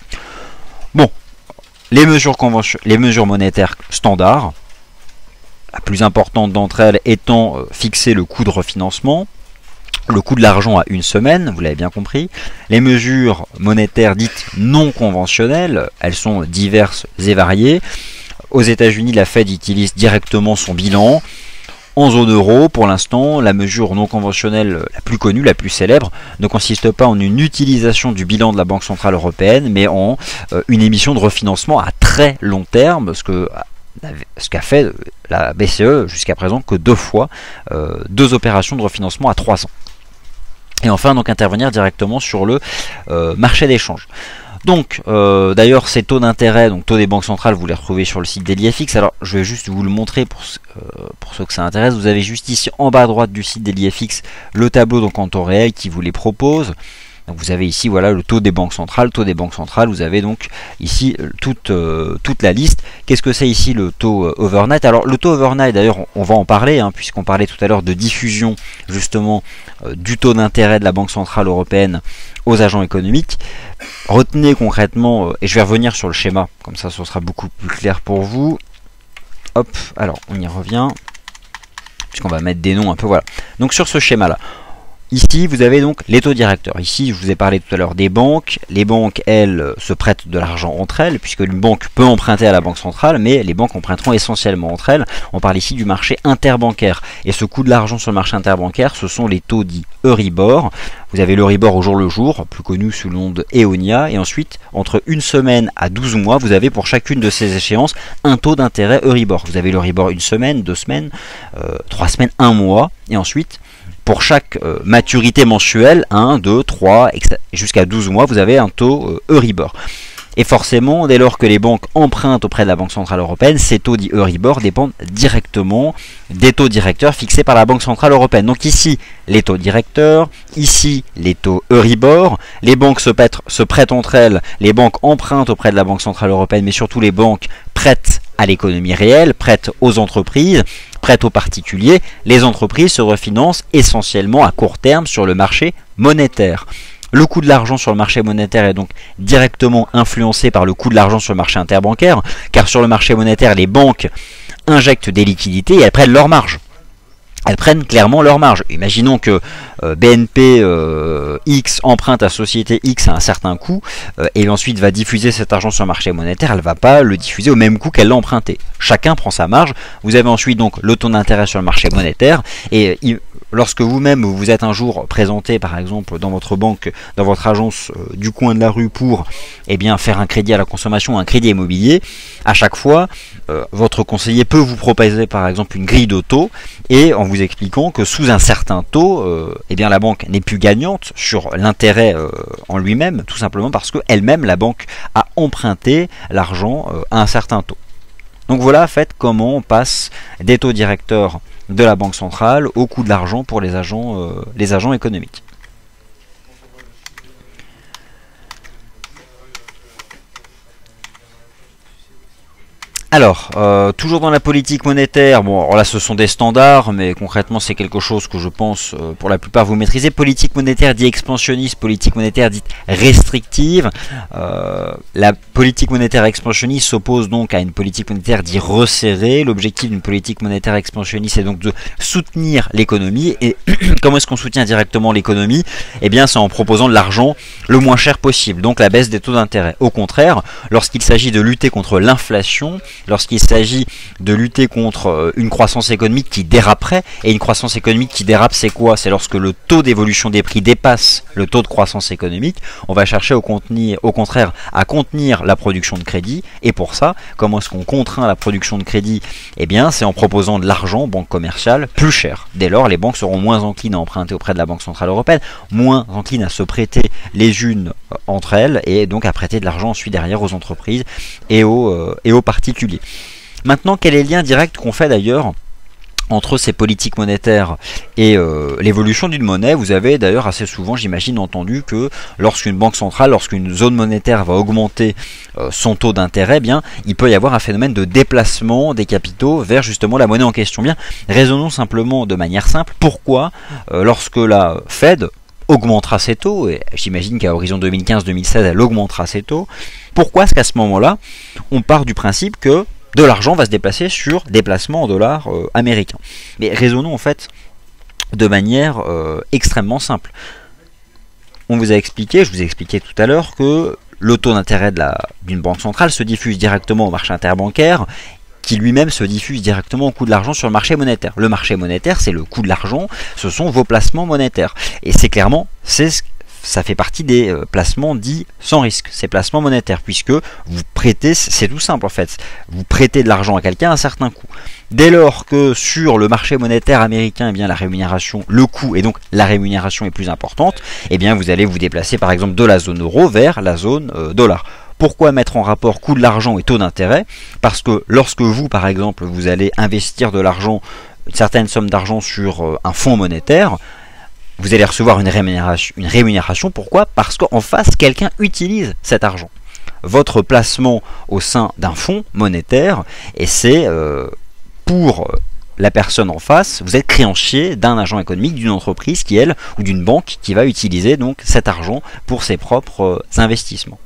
Bon, les mesures, convention les mesures monétaires standards, la plus importante d'entre elles étant euh, fixer le coût de refinancement, le coût de l'argent à une semaine, vous l'avez bien compris. Les mesures monétaires dites non conventionnelles, elles sont diverses et variées. Aux États-Unis, la Fed utilise directement son bilan. En zone euro, pour l'instant, la mesure non conventionnelle la plus connue, la plus célèbre, ne consiste pas en une utilisation du bilan de la Banque Centrale Européenne, mais en euh, une émission de refinancement à très long terme, ce que ce qu'a fait la B C E jusqu'à présent que deux fois, euh, deux opérations de refinancement à trois ans. Et enfin, donc intervenir directement sur le euh, marché des changes. Donc, euh, d'ailleurs, ces taux d'intérêt, donc taux des banques centrales, vous les retrouvez sur le site DailyFX. Alors, je vais juste vous le montrer pour, euh, pour ceux que ça intéresse. Vous avez juste ici, en bas à droite du site DailyFX, le tableau donc en temps réel qui vous les propose. Donc vous avez ici voilà le taux des banques centrales, taux des banques centrales, vous avez donc ici toute, euh, toute la liste. Qu'est-ce que c'est ici le taux euh, overnight? Alors le taux overnight d'ailleurs on, on va en parler hein, puisqu'on parlait tout à l'heure de diffusion justement euh, du taux d'intérêt de la Banque Centrale Européenne aux agents économiques. Retenez concrètement, euh, et je vais revenir sur le schéma, comme ça ce sera beaucoup plus clair pour vous. Hop, alors on y revient, puisqu'on va mettre des noms un peu, voilà. Donc sur ce schéma là, ici, vous avez donc les taux directeurs. Ici, je vous ai parlé tout à l'heure des banques. Les banques, elles, se prêtent de l'argent entre elles, puisque une banque peut emprunter à la Banque centrale, mais les banques emprunteront essentiellement entre elles. On parle ici du marché interbancaire. Et ce coût de l'argent sur le marché interbancaire, ce sont les taux dits Euribor. Vous avez l'Euribor au jour le jour, plus connu sous le nom de Eonia. Et ensuite, entre une semaine à douze mois, vous avez pour chacune de ces échéances un taux d'intérêt Euribor. Vous avez l'Euribor une semaine, deux semaines, euh, trois semaines, un mois. Et ensuite, pour chaque euh, maturité mensuelle, un, deux, trois, jusqu'à douze mois, vous avez un taux euh, Euribor. Et forcément, dès lors que les banques empruntent auprès de la Banque Centrale Européenne, ces taux dits Euribor dépendent directement des taux directeurs fixés par la Banque Centrale Européenne. Donc ici, les taux directeurs, ici, les taux Euribor. Les banques se prêtent, se prêtent entre elles, les banques empruntent auprès de la Banque Centrale Européenne, mais surtout les banques prêtent à l'économie réelle, prêtent aux entreprises, prêtent aux particuliers. Les entreprises se refinancent essentiellement à court terme sur le marché monétaire. Le coût de l'argent sur le marché monétaire est donc directement influencé par le coût de l'argent sur le marché interbancaire, car sur le marché monétaire, les banques injectent des liquidités et elles prennent leur marge. elles prennent clairement leur marge. Imaginons que euh, B N P euh, X emprunte à société X à un certain coût euh, et ensuite va diffuser cet argent sur le marché monétaire, elle ne va pas le diffuser au même coût qu'elle l'a emprunté. Chacun prend sa marge. Vous avez ensuite donc le taux d'intérêt sur le marché monétaire et il, lorsque vous-même vous êtes un jour présenté par exemple dans votre banque, dans votre agence euh, du coin de la rue pour eh bien, faire un crédit à la consommation, un crédit immobilier, à chaque fois euh, votre conseiller peut vous proposer par exemple une grille de taux et en vous expliquant que sous un certain taux, euh, eh bien, la banque n'est plus gagnante sur l'intérêt euh, en lui-même, tout simplement parce qu'elle-même, la banque, a emprunté l'argent euh, à un certain taux. Donc voilà en fait comment on passe des taux directeurs de la Banque centrale au coût de l'argent pour les agents, euh, les agents économiques. Alors, euh, toujours dans la politique monétaire, bon, alors là ce sont des standards, mais concrètement c'est quelque chose que je pense euh, pour la plupart vous maîtrisez. Politique monétaire dit expansionniste, politique monétaire dite restrictive. Euh, la politique monétaire expansionniste s'oppose donc à une politique monétaire dit resserrée. L'objectif d'une politique monétaire expansionniste c'est donc de soutenir l'économie. Et comment est-ce qu'on soutient directement l'économie? Eh bien c'est en proposant de l'argent le moins cher possible, donc la baisse des taux d'intérêt. Au contraire, lorsqu'il s'agit de lutter contre l'inflation, lorsqu'il s'agit de lutter contre une croissance économique qui déraperait, et une croissance économique qui dérape c'est quoi? C'est lorsque le taux d'évolution des prix dépasse le taux de croissance économique. On va chercher au, contenir, au contraire à contenir la production de crédit, et pour ça, comment est-ce qu'on contraint la production de crédit? Eh bien c'est en proposant de l'argent, banque commerciale, plus cher. Dès lors, les banques seront moins enclines à emprunter auprès de la Banque centrale européenne, moins enclines à se prêter les unes entre elles, et donc à prêter de l'argent ensuite derrière aux entreprises et aux, euh, et aux particuliers. Maintenant, quel est le lien direct qu'on fait d'ailleurs entre ces politiques monétaires et euh, l'évolution d'une monnaie? Vous avez d'ailleurs assez souvent, j'imagine, entendu que lorsqu'une banque centrale, lorsqu'une zone monétaire va augmenter euh, son taux d'intérêt, eh bien, il peut y avoir un phénomène de déplacement des capitaux vers justement la monnaie en question. Bien, raisonnons simplement de manière simple. Pourquoi, euh, lorsque la Fed augmentera ses taux, et j'imagine qu'à horizon deux mille quinze deux mille seize, elle augmentera ses taux, pourquoi est-ce qu'à ce moment-là, on part du principe que de l'argent va se déplacer sur des placements en dollars euh, américains? Mais raisonnons en fait de manière euh, extrêmement simple. On vous a expliqué, je vous ai expliqué tout à l'heure que le taux d'intérêt d'une banque centrale se diffuse directement au marché interbancaire, qui lui-même se diffuse directement au coût de l'argent sur le marché monétaire. Le marché monétaire, c'est le coût de l'argent, ce sont vos placements monétaires. Et c'est clairement, c'est ce ça fait partie des euh, placements dits sans risque, ces placements monétaires, puisque vous prêtez, c'est tout simple en fait, vous prêtez de l'argent à quelqu'un à un certain coût. Dès lors que sur le marché monétaire américain, eh bien, la rémunération, le coût et donc la rémunération est plus importante, eh bien, vous allez vous déplacer par exemple de la zone euro vers la zone euh, dollar. Pourquoi mettre en rapport coût de l'argent et taux d'intérêt? Parce que lorsque vous, par exemple, vous allez investir de l'argent, une certaine somme d'argent sur euh, un fonds monétaire, vous allez recevoir une rémunération. Une rémunération, pourquoi? Parce qu'en face, quelqu'un utilise cet argent. Votre placement au sein d'un fonds monétaire, et c'est euh, pour la personne en face, vous êtes créancier d'un agent économique, d'une entreprise qui, elle, ou d'une banque qui va utiliser donc cet argent pour ses propres euh, investissements.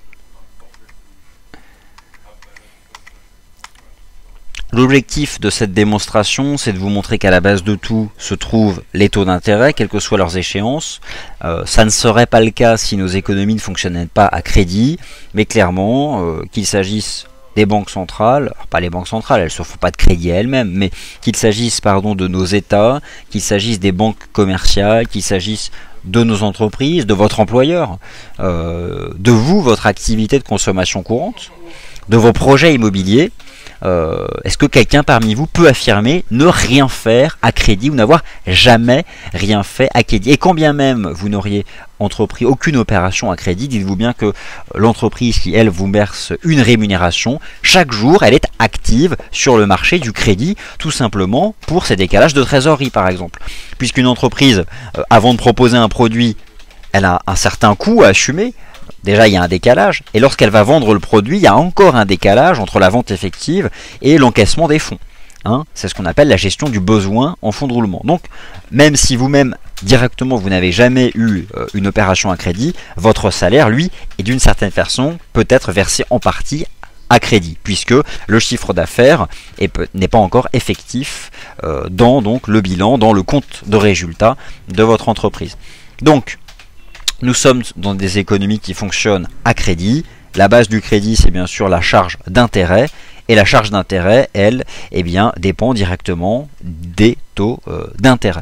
L'objectif de cette démonstration, c'est de vous montrer qu'à la base de tout se trouvent les taux d'intérêt, quelles que soient leurs échéances. Euh, ça ne serait pas le cas si nos économies ne fonctionnaient pas à crédit, mais clairement, euh, qu'il s'agisse des banques centrales, alors pas les banques centrales, elles ne se font pas de crédit à elles-mêmes, mais qu'il s'agisse pardon, de nos États, qu'il s'agisse des banques commerciales, qu'il s'agisse de nos entreprises, de votre employeur, euh, de vous, votre activité de consommation courante, de vos projets immobiliers, Euh, est-ce que quelqu'un parmi vous peut affirmer ne rien faire à crédit ou n'avoir jamais rien fait à crédit? Et quand bien même vous n'auriez entrepris aucune opération à crédit, dites-vous bien que l'entreprise qui, elle, vous verse une rémunération, chaque jour, elle est active sur le marché du crédit, tout simplement pour ces décalages de trésorerie, par exemple. Puisqu'une entreprise, euh, avant de proposer un produit, elle a un certain coût à assumer. Déjà, il y a un décalage, et lorsqu'elle va vendre le produit, il y a encore un décalage entre la vente effective et l'encaissement des fonds. Hein, c'est ce qu'on appelle la gestion du besoin en fonds de roulement. Donc, même si vous-même, directement, vous n'avez jamais eu euh, une opération à crédit, votre salaire, lui, est d'une certaine façon, peut être versé en partie à crédit, puisque le chiffre d'affaires n'est pas encore effectif euh, dans donc, le bilan, dans le compte de résultat de votre entreprise. Donc, nous sommes dans des économies qui fonctionnent à crédit. La base du crédit, c'est bien sûr la charge d'intérêt. Et la charge d'intérêt, elle, eh bien, dépend directement des taux euh, d'intérêt.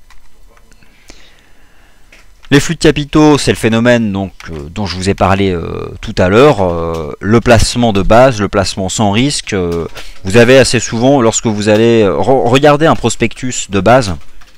Les flux de capitaux, c'est le phénomène donc, euh, dont je vous ai parlé euh, tout à l'heure. Euh, le placement de base, le placement sans risque. Euh, vous avez assez souvent, lorsque vous allez re regarder un prospectus de base,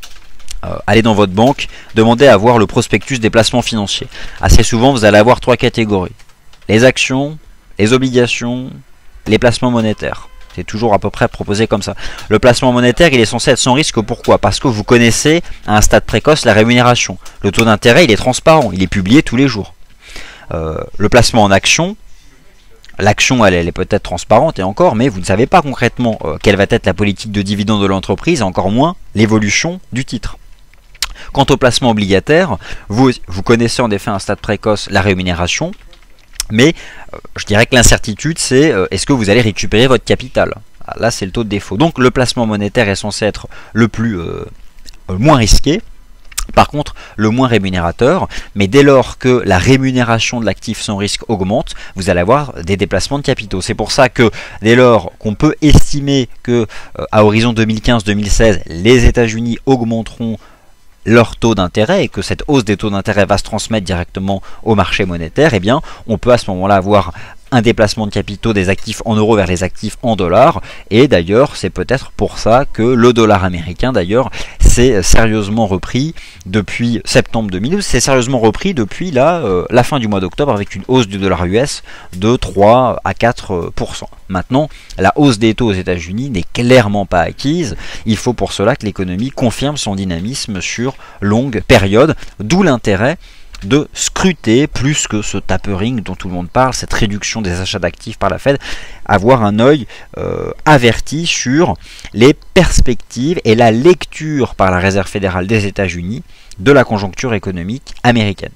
euh, allez dans votre banque, demandez à voir le prospectus des placements financiers. Assez souvent, vous allez avoir trois catégories. Les actions, les obligations, les placements monétaires. C'est toujours à peu près proposé comme ça. Le placement monétaire, il est censé être sans risque. Pourquoi? Parce que vous connaissez à un stade précoce la rémunération. Le taux d'intérêt, il est transparent. Il est publié tous les jours. Euh, le placement en action, l'action, elle, elle est peut-être transparente et encore, mais vous ne savez pas concrètement euh, quelle va être la politique de dividende de l'entreprise, et encore moins l'évolution du titre. Quant au placement obligataire, vous, vous connaissez en effet à un stade précoce la rémunération. Mais euh, je dirais que l'incertitude, c'est euh, est-ce que vous allez récupérer votre capital? Là, c'est le taux de défaut. Donc, le placement monétaire est censé être le plus euh, le moins risqué. Par contre, le moins rémunérateur. Mais dès lors que la rémunération de l'actif sans risque augmente, vous allez avoir des déplacements de capitaux. C'est pour ça que dès lors qu'on peut estimer que euh, à horizon deux mille quinze deux mille seize, les États-Unis augmenteront leur taux d'intérêt et que cette hausse des taux d'intérêt va se transmettre directement au marché monétaire, eh bien, on peut à ce moment-là avoir un déplacement de capitaux des actifs en euros vers les actifs en dollars. Et d'ailleurs, c'est peut-être pour ça que le dollar américain, d'ailleurs, s'est sérieusement repris depuis septembre deux mille douze. C'est sérieusement repris depuis là, euh, la fin du mois d'octobre avec une hausse du dollar U S de trois à quatre pour cent. Maintenant, la hausse des taux aux États-Unis n'est clairement pas acquise. Il faut pour cela que l'économie confirme son dynamisme sur longue période, d'où l'intérêt de scruter plus que ce tapering dont tout le monde parle, cette réduction des achats d'actifs par la Fed, avoir un œil euh, averti sur les perspectives et la lecture par la Réserve fédérale des États-Unis de la conjoncture économique américaine.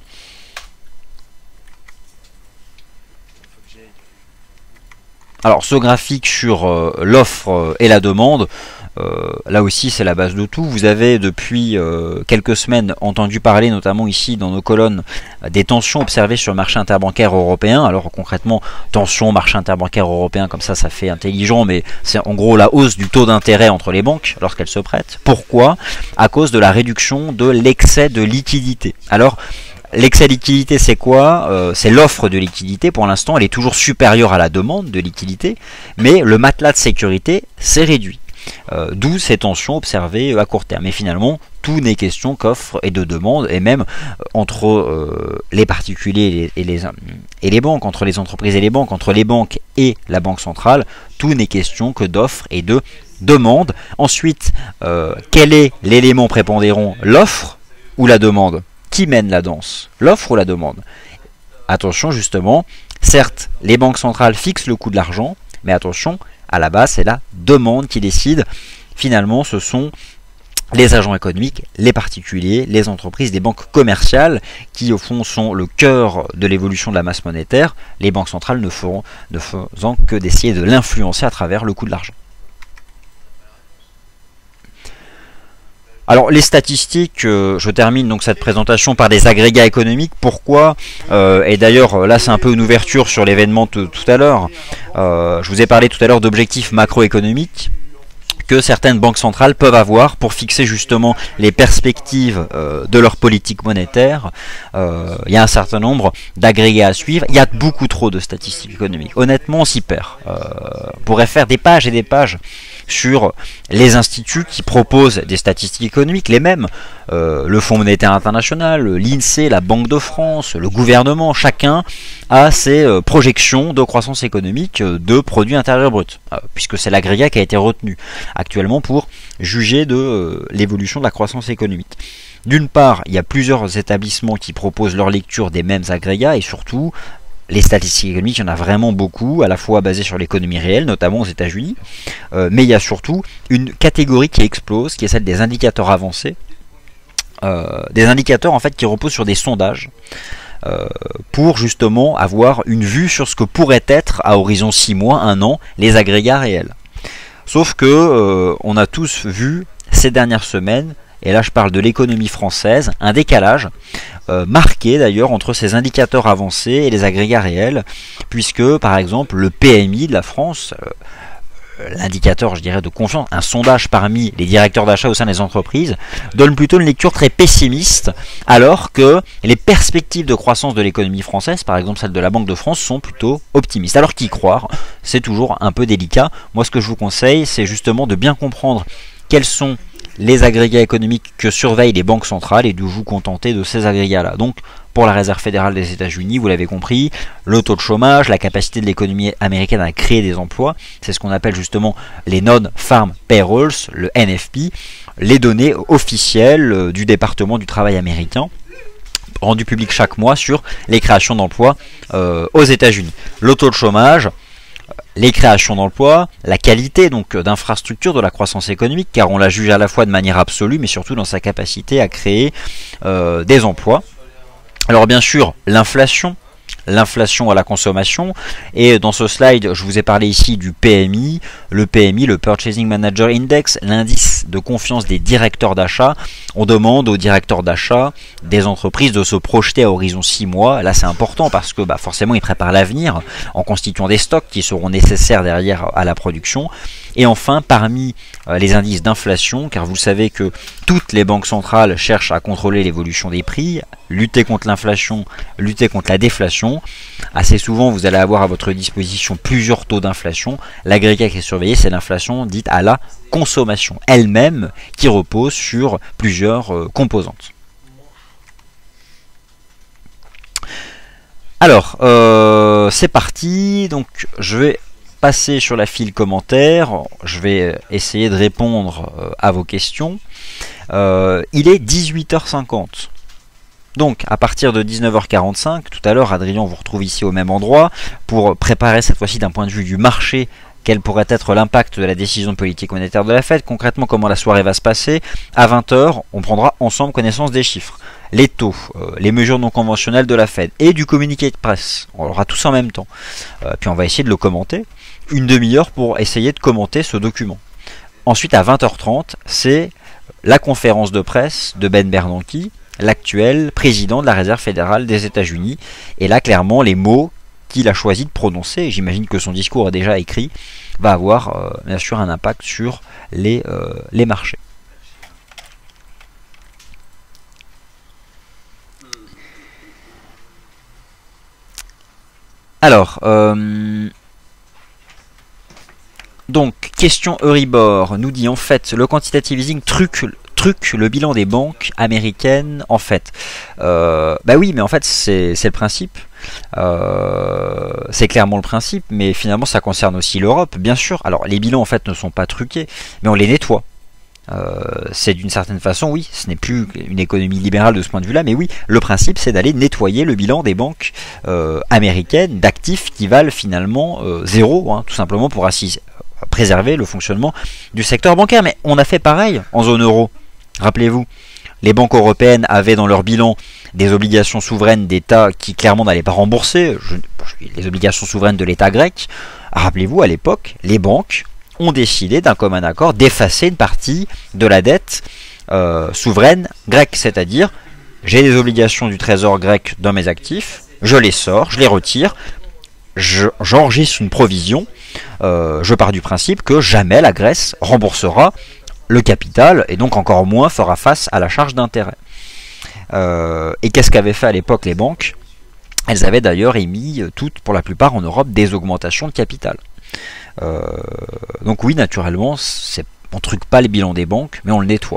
Alors ce graphique sur euh, l'offre euh, et la demande, Euh, là aussi c'est la base de tout. Vous avez depuis euh, quelques semaines entendu parler, notamment ici dans nos colonnes, des tensions observées sur le marché interbancaire européen. Alors concrètement, tension marché interbancaire européen, comme ça ça fait intelligent, mais c'est en gros la hausse du taux d'intérêt entre les banques lorsqu'elles se prêtent. Pourquoi? À cause de la réduction de l'excès de liquidité. Alors l'excès de liquidité, c'est quoi? euh, C'est l'offre de liquidité. Pour l'instant, elle est toujours supérieure à la demande de liquidité, mais le matelas de sécurité s'est réduit. Euh, D'où ces tensions observées à court terme. Mais finalement, tout n'est question qu'offre et de demande, et même euh, entre euh, les particuliers et les, et, les, et les banques, entre les entreprises et les banques, entre les banques et la banque centrale, tout n'est question que d'offre et de demande. Ensuite, euh, quel est l'élément prépondérant? L'offre ou la demande? Qui mène la danse? L'offre ou la demande? Attention justement, certes, les banques centrales fixent le coût de l'argent, mais attention, à la base, c'est la demande qui décide. Finalement, ce sont les agents économiques, les particuliers, les entreprises, les banques commerciales qui, au fond, sont le cœur de l'évolution de la masse monétaire. Les banques centrales ne feront, ne faisant que d'essayer de l'influencer à travers le coût de l'argent. Alors les statistiques, euh, je termine donc cette présentation par des agrégats économiques. Pourquoi euh, Et d'ailleurs là c'est un peu une ouverture sur l'événement tout à l'heure. Euh, je vous ai parlé tout à l'heure d'objectifs macroéconomiques que certaines banques centrales peuvent avoir pour fixer justement les perspectives euh, de leur politique monétaire. Euh, il y a un certain nombre d'agrégats à suivre. Il y a beaucoup trop de statistiques économiques. Honnêtement, on s'y perd. Euh, on pourrait faire des pages et des pages sur les instituts qui proposent des statistiques économiques, les mêmes, euh, le Fonds monétaire international, l'INSEE, la Banque de France, le gouvernement, chacun a ses euh, projections de croissance économique euh, de produit intérieur brut, euh, puisque c'est l'agrégat qui a été retenu actuellement pour juger de euh, l'évolution de la croissance économique. D'une part, il y a plusieurs établissements qui proposent leur lecture des mêmes agrégats, et surtout, les statistiques économiques, il y en a vraiment beaucoup, à la fois basées sur l'économie réelle, notamment aux États-Unis, euh, mais il y a surtout une catégorie qui explose, qui est celle des indicateurs avancés, euh, des indicateurs en fait qui reposent sur des sondages. euh, pour justement avoir une vue sur ce que pourrait être à horizon six mois, un an, les agrégats réels. Sauf que euh, on a tous vu ces dernières semaines, et là je parle de l'économie française, un décalage euh, marqué d'ailleurs entre ces indicateurs avancés et les agrégats réels, puisque par exemple le P M I de la France, euh, l'indicateur, je dirais, de confiance, un sondage parmi les directeurs d'achat au sein des entreprises, donne plutôt une lecture très pessimiste, alors que les perspectives de croissance de l'économie française, par exemple celle de la Banque de France, sont plutôt optimistes. Alors qu'y croire, c'est toujours un peu délicat. Moi, ce que je vous conseille, c'est justement de bien comprendre quels sont les agrégats économiques que surveillent les banques centrales et de vous contenter de ces agrégats-là. Donc, pour la Réserve fédérale des États-Unis, vous l'avez compris, le taux de chômage, la capacité de l'économie américaine à créer des emplois, c'est ce qu'on appelle justement les non-farm payrolls, le N F P, les données officielles du département du travail américain, rendues publiques chaque mois sur les créations d'emplois euh, aux États-Unis. Le taux de chômage, les créations d'emplois, la qualité donc d'infrastructure de la croissance économique, car on la juge à la fois de manière absolue, mais surtout dans sa capacité à créer euh, des emplois. Alors bien sûr, l'inflation, l'inflation à la consommation, et dans ce slide, je vous ai parlé ici du P M I, le P M I, le Purchasing Manager Index, l'indice de confiance des directeurs d'achat. On demande aux directeurs d'achat des entreprises de se projeter à horizon six mois. Là, c'est important parce que bah, forcément, ils préparent l'avenir en constituant des stocks qui seront nécessaires derrière à la production. Et enfin, parmi euh, les indices d'inflation, car vous savez que toutes les banques centrales cherchent à contrôler l'évolution des prix, lutter contre l'inflation, lutter contre la déflation. Assez souvent, vous allez avoir à votre disposition plusieurs taux d'inflation. L'agrégat qui est surveillé, c'est l'inflation dite à la consommation elle-même, qui repose sur plusieurs euh, composantes. Alors, euh, c'est parti. Donc, je vais passer sur la file commentaires. Je vais essayer de répondre euh, à vos questions. Euh, il est dix-huit heures cinquante. Donc, à partir de dix-neuf heures quarante-cinq, tout à l'heure, Adrien, on vous retrouve ici au même endroit pour préparer cette fois-ci d'un point de vue du marché quel pourrait être l'impact de la décision politique monétaire de la Fed, concrètement comment la soirée va se passer. À vingt heures, on prendra ensemble connaissance des chiffres, les taux, euh, les mesures non conventionnelles de la Fed et du communiqué de presse. On aura tous en même temps. Euh, puis on va essayer de le commenter. Une demi-heure pour essayer de commenter ce document. Ensuite, à vingt heures trente, c'est la conférence de presse de Ben Bernanke, l'actuel président de la Réserve fédérale des États-Unis. Et là, clairement, les mots qu'il a choisi de prononcer, j'imagine que son discours est déjà écrit, va avoir euh, bien sûr un impact sur les, euh, les marchés. Alors, euh, donc, question Euribor nous dit en fait le quantitative easing truc, truc le bilan des banques américaines en fait. Euh, bah oui, mais en fait c'est le principe. Euh, c'est clairement le principe, mais finalement ça concerne aussi l'Europe, bien sûr. Alors les bilans en fait ne sont pas truqués, mais on les nettoie. Euh, c'est d'une certaine façon, oui, ce n'est plus une économie libérale de ce point de vue-là, mais oui, le principe c'est d'aller nettoyer le bilan des banques euh, américaines d'actifs qui valent finalement euh, zéro, hein, tout simplement pour assis, euh, préserver le fonctionnement du secteur bancaire. Mais on a fait pareil en zone euro. Rappelez-vous, les banques européennes avaient dans leur bilan des obligations souveraines d'État qui clairement n'allaient pas rembourser, je, les obligations souveraines de l'État grec. Rappelez-vous, à l'époque, les banques ont décidé d'un commun accord d'effacer une partie de la dette euh, souveraine grecque, c'est-à-dire j'ai des obligations du trésor grec dans mes actifs, je les sors, je les retire, j'enregistre une provision, euh, je pars du principe que jamais la Grèce remboursera le capital et donc encore moins fera face à la charge d'intérêt. Euh, et qu'est-ce qu'avaient fait à l'époque les banques? Elles avaient d'ailleurs émis toutes, pour la plupart en Europe, des augmentations de capital. Euh, donc oui, naturellement, on ne truque pas les bilans des banques, mais on le nettoie.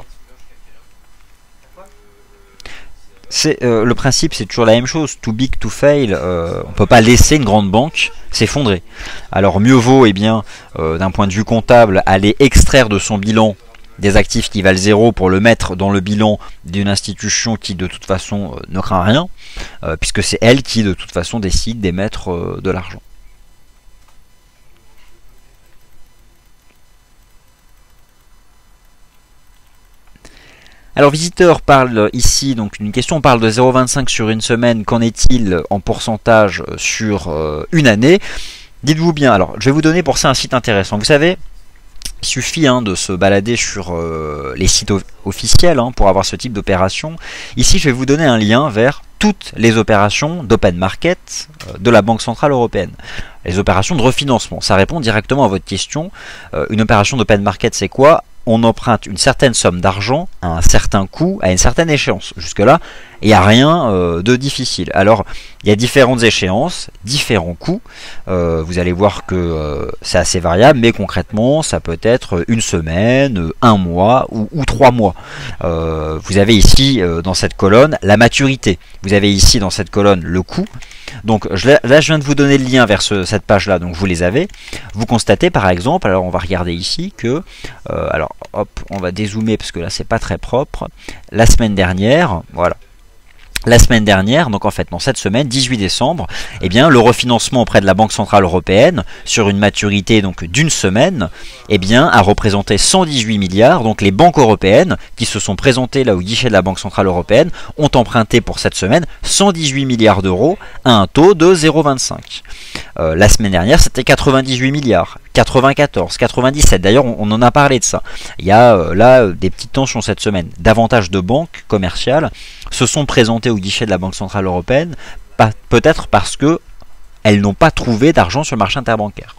Euh, le principe, c'est toujours la même chose. Too big to fail. Euh, on ne peut pas laisser une grande banque s'effondrer. Alors mieux vaut, eh bien, euh, d'un point de vue comptable, aller extraire de son bilan des actifs qui valent zéro pour le mettre dans le bilan d'une institution qui de toute façon euh, ne craint rien, euh, puisque c'est elle qui de toute façon décide d'émettre euh, de l'argent. Alors visiteur parle ici, donc une question, on parle de zéro virgule vingt-cinq sur une semaine, qu'en est-il en pourcentage sur euh, une année? Dites-vous bien, alors je vais vous donner pour ça un site intéressant. Vous savez, il suffit hein, de se balader sur euh, les sites officiels hein, pour avoir ce type d'opération. Ici, je vais vous donner un lien vers toutes les opérations d'open market euh, de la Banque Centrale Européenne. Les opérations de refinancement, ça répond directement à votre question. Euh, une opération d'open market, c'est quoi? On emprunte une certaine somme d'argent à un certain coût, à une certaine échéance. Jusque-là, il n'y a rien euh, de difficile. Alors, il y a différentes échéances, différents coûts. Euh, vous allez voir que euh, c'est assez variable, mais concrètement, ça peut être une semaine, un mois ou, ou trois mois. Euh, vous avez ici, euh, dans cette colonne, la maturité. Vous avez ici, dans cette colonne, le coût. Donc je, là, je viens de vous donner le lien vers ce, cette page-là, donc vous les avez. Vous constatez par exemple, alors on va regarder ici que, euh, alors hop, on va dézoomer parce que là c'est pas très propre. La semaine dernière, voilà. La semaine dernière, donc en fait dans cette semaine, dix-huit décembre, eh bien le refinancement auprès de la Banque Centrale Européenne sur une maturité donc d'une semaine, eh bien a représenté cent dix-huit milliards. Donc les banques européennes qui se sont présentées là au guichet de la Banque Centrale Européenne ont emprunté pour cette semaine cent dix-huit milliards d'euros à un taux de zéro virgule vingt-cinq. Euh, la semaine dernière, c'était quatre-vingt-dix-huit milliards, quatre-vingt-quatorze, quatre-vingt-dix-sept. D'ailleurs, on, on en a parlé de ça. Il y a euh, là euh, des petites tensions cette semaine. Davantage de banques commerciales se sont présentées au guichet de la Banque Centrale Européenne, peut-être parce que elles n'ont pas trouvé d'argent sur le marché interbancaire.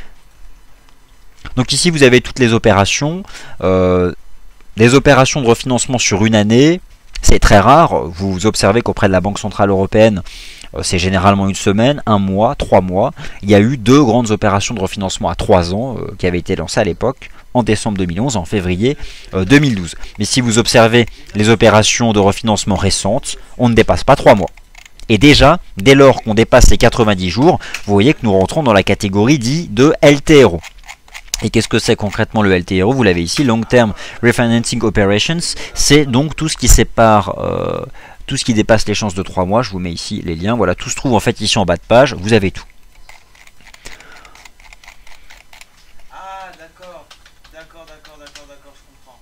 Donc ici, vous avez toutes les opérations. Euh, des opérations de refinancement sur une année, c'est très rare. Vous observez qu'auprès de la Banque Centrale Européenne, c'est généralement une semaine, un mois, trois mois. Il y a eu deux grandes opérations de refinancement à trois ans euh, qui avaient été lancées à l'époque, en décembre deux mille onze, en février euh, deux mille douze. Mais si vous observez les opérations de refinancement récentes, on ne dépasse pas trois mois. Et déjà, dès lors qu'on dépasse les quatre-vingt-dix jours, vous voyez que nous rentrons dans la catégorie dite de L T R O. Et qu'est-ce que c'est concrètement le L T R O? Vous l'avez ici, Long Term Refinancing Operations. C'est donc tout ce qui sépare... Euh, tout ce qui dépasse les chances de trois mois, je vous mets ici les liens, voilà, tout se trouve en fait ici en bas de page, vous avez tout. Ah d'accord, d'accord, d'accord, d'accord, d'accord, je comprends.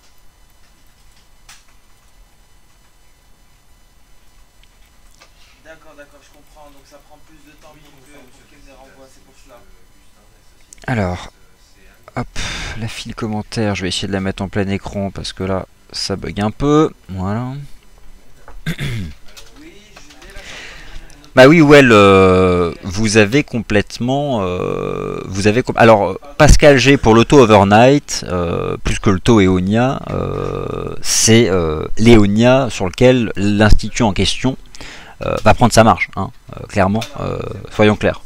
D'accord, d'accord, je comprends, donc ça prend plus de temps pour que pour qu'ils me les renvoient, c'est pour cela. Alors, hop, la file commentaire, je vais essayer de la mettre en plein écran parce que là, ça bug un peu, voilà. Bah oui, Well, euh, vous avez complètement, euh, vous avez, alors Pascal G pour le taux overnight, euh, plus que le taux Eonia, euh, c'est euh, l'Eonia sur lequel l'institut en question euh, va prendre sa marge, hein, euh, clairement, euh, soyons clairs.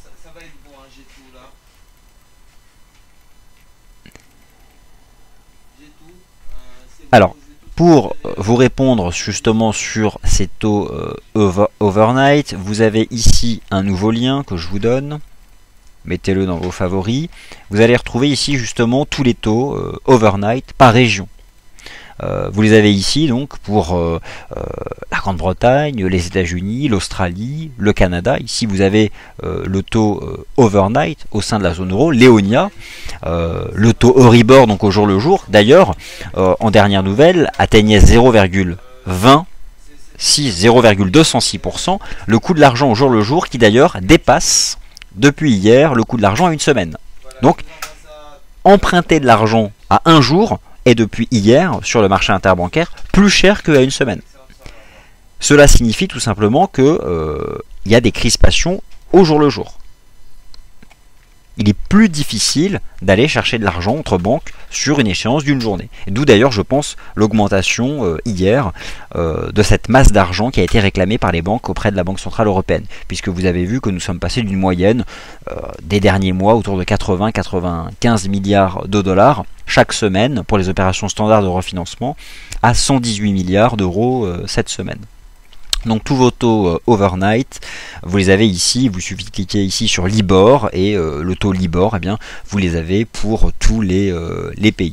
Alors, pour vous répondre justement sur ces taux euh, over, overnight, vous avez ici un nouveau lien que je vous donne. Mettez-le dans vos favoris. Vous allez retrouver ici justement tous les taux euh, overnight par région. Euh, vous les avez ici donc pour euh, euh, la Grande-Bretagne, les États-Unis, l'Australie, le Canada. Ici vous avez euh, le taux euh, overnight au sein de la zone euro, l'Eonia, euh, le taux Euribor donc au jour le jour. D'ailleurs, euh, en dernière nouvelle, atteignait zéro virgule vingt-six, zéro virgule deux cent six pour cent. Le coût de l'argent au jour le jour qui d'ailleurs dépasse depuis hier le coût de l'argent à une semaine. Donc emprunter de l'argent à un jour est depuis hier sur le marché interbancaire plus cher qu'à une semaine. Cela signifie tout simplement que euh, il y a des crispations au jour le jour. Il est plus difficile d'aller chercher de l'argent entre banques sur une échéance d'une journée. D'où d'ailleurs, je pense, l'augmentation euh, hier euh, de cette masse d'argent qui a été réclamée par les banques auprès de la Banque Centrale Européenne. Puisque vous avez vu que nous sommes passés d'une moyenne euh, des derniers mois autour de quatre-vingts à quatre-vingt-quinze milliards de dollars chaque semaine pour les opérations standards de refinancement à cent dix-huit milliards d'euros euh, cette semaine. Donc tous vos taux euh, overnight, vous les avez ici, il vous suffit de cliquer ici sur Libor et euh, le taux Libor, eh bien, vous les avez pour tous les, euh, les pays.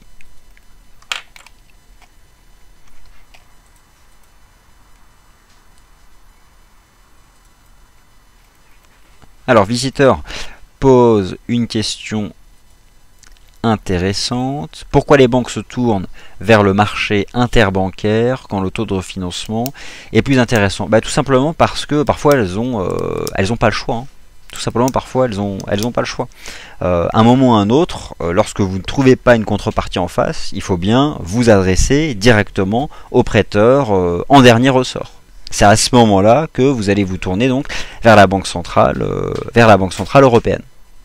Alors visiteur pose une question intéressante. Pourquoi les banques se tournent vers le marché interbancaire quand le taux de refinancement est plus intéressant? Bah, tout simplement parce que parfois elles ont, euh, elles ont pas le choix. Hein. Tout simplement parfois elles ont, elles ont pas le choix. Euh, un moment ou un autre, euh, lorsque vous ne trouvez pas une contrepartie en face, il faut bien vous adresser directement au prêteur euh, en dernier ressort. C'est à ce moment-là que vous allez vous tourner donc vers la banque centrale, euh, vers la banque centrale européenne.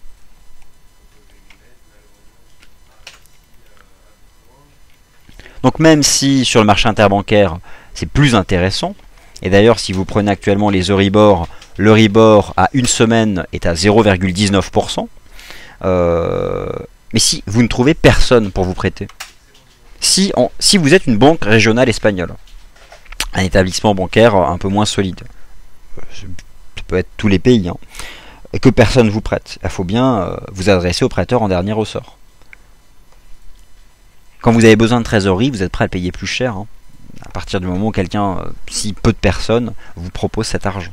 Donc même si sur le marché interbancaire c'est plus intéressant, et d'ailleurs si vous prenez actuellement les Euribor, l'Euribor à une semaine est à zéro virgule dix-neuf pour cent, euh, mais si vous ne trouvez personne pour vous prêter, si, en, si vous êtes une banque régionale espagnole, un établissement bancaire un peu moins solide, ça peut être tous les pays, hein, et que personne vous prête, il faut bien euh, vous adresser au prêteur en dernier ressort. Quand vous avez besoin de trésorerie, vous êtes prêt à le payer plus cher. Hein, à partir du moment où quelqu'un, euh, si peu de personnes, vous propose cet argent.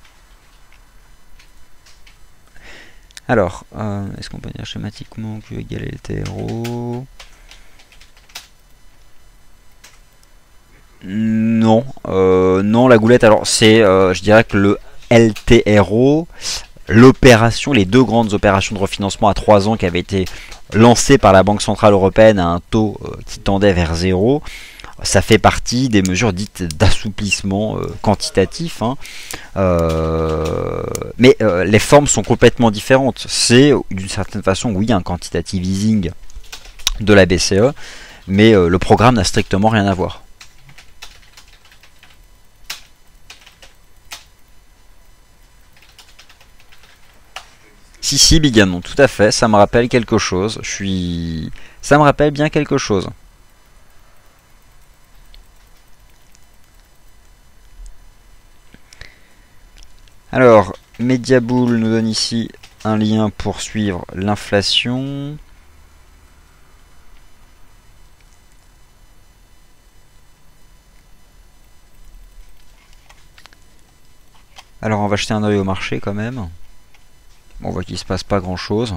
Alors, euh, est-ce qu'on peut dire schématiquement Q égale L T R O? Non, euh, non, la goulette, alors c'est, euh, je dirais que le L T R O, l'opération, les deux grandes opérations de refinancement à trois ans qui avaient été lancées par la Banque Centrale Européenne à un taux euh, qui tendait vers zéro, ça fait partie des mesures dites d'assouplissement euh, quantitatif. Hein. Euh, mais euh, les formes sont complètement différentes. C'est d'une certaine façon, oui, un quantitative easing de la B C E, mais euh, le programme n'a strictement rien à voir. Si, si, Biganon, tout à fait, ça me rappelle quelque chose. Je suis... Ça me rappelle bien quelque chose. Alors, Mediabool nous donne ici un lien pour suivre l'inflation. Alors, on va jeter un œil au marché quand même. On voit qu'il ne se passe pas grand chose.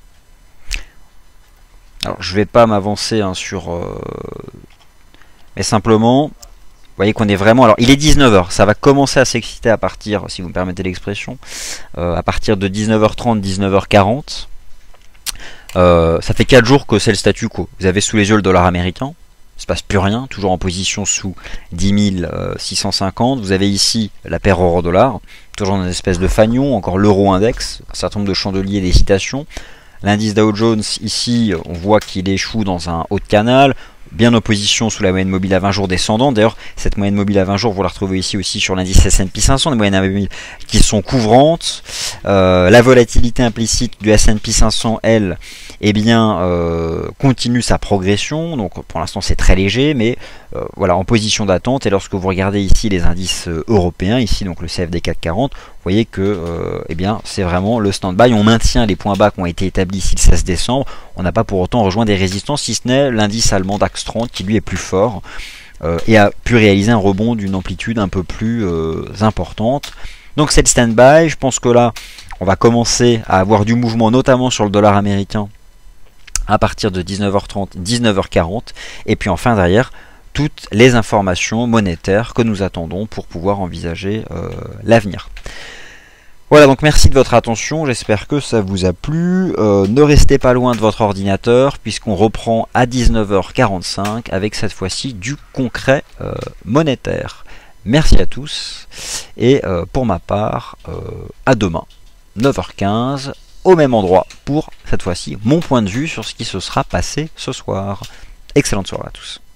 Alors je vais pas m'avancer hein, sur... Euh... Mais simplement, vous voyez qu'on est vraiment... Alors il est dix-neuf heures, ça va commencer à s'exciter à partir, si vous me permettez l'expression, euh, à partir de dix-neuf heures trente, dix-neuf heures quarante. Euh, ça fait quatre jours que c'est le statu quo. Vous avez sous les yeux le dollar américain. Il ne se passe plus rien, toujours en position sous dix mille six cent cinquante. Vous avez ici la paire euro-dollar, toujours dans une espèce de fanion, encore l'euro-index, un certain nombre de chandeliers d'hésitation. L'indice Dow Jones, ici, on voit qu'il échoue dans un haut de canal, bien en position sous la moyenne mobile à vingt jours descendante. D'ailleurs, cette moyenne mobile à vingt jours, vous la retrouvez ici aussi sur l'indice S and P cinq cents, des moyennes mobiles qui sont couvrantes. Euh, la volatilité implicite du S and P cinq cents, elle, eh bien, euh, continue sa progression. Donc, pour l'instant, c'est très léger, mais euh, voilà, en position d'attente. Et lorsque vous regardez ici les indices euh, européens, ici donc le C F D quatre quarante, vous voyez que, euh, eh bien, c'est vraiment le stand-by. On maintient les points bas qui ont été établis ici le seize décembre. On n'a pas pour autant rejoint des résistances, si ce n'est l'indice allemand DAX trente qui lui est plus fort euh, et a pu réaliser un rebond d'une amplitude un peu plus euh, importante. Donc c'est le stand-by. Je pense que là, on va commencer à avoir du mouvement, notamment sur le dollar américain, à partir de dix-neuf heures trente, dix-neuf heures quarante, et puis enfin derrière toutes les informations monétaires que nous attendons pour pouvoir envisager euh, l'avenir. Voilà, donc merci de votre attention, j'espère que ça vous a plu. Euh, ne restez pas loin de votre ordinateur puisqu'on reprend à dix-neuf heures quarante-cinq avec cette fois-ci du concret euh, monétaire. Merci à tous et euh, pour ma part, euh, à demain, neuf heures quinze, au même endroit pour cette fois-ci mon point de vue sur ce qui se sera passé ce soir. Excellente soirée à tous.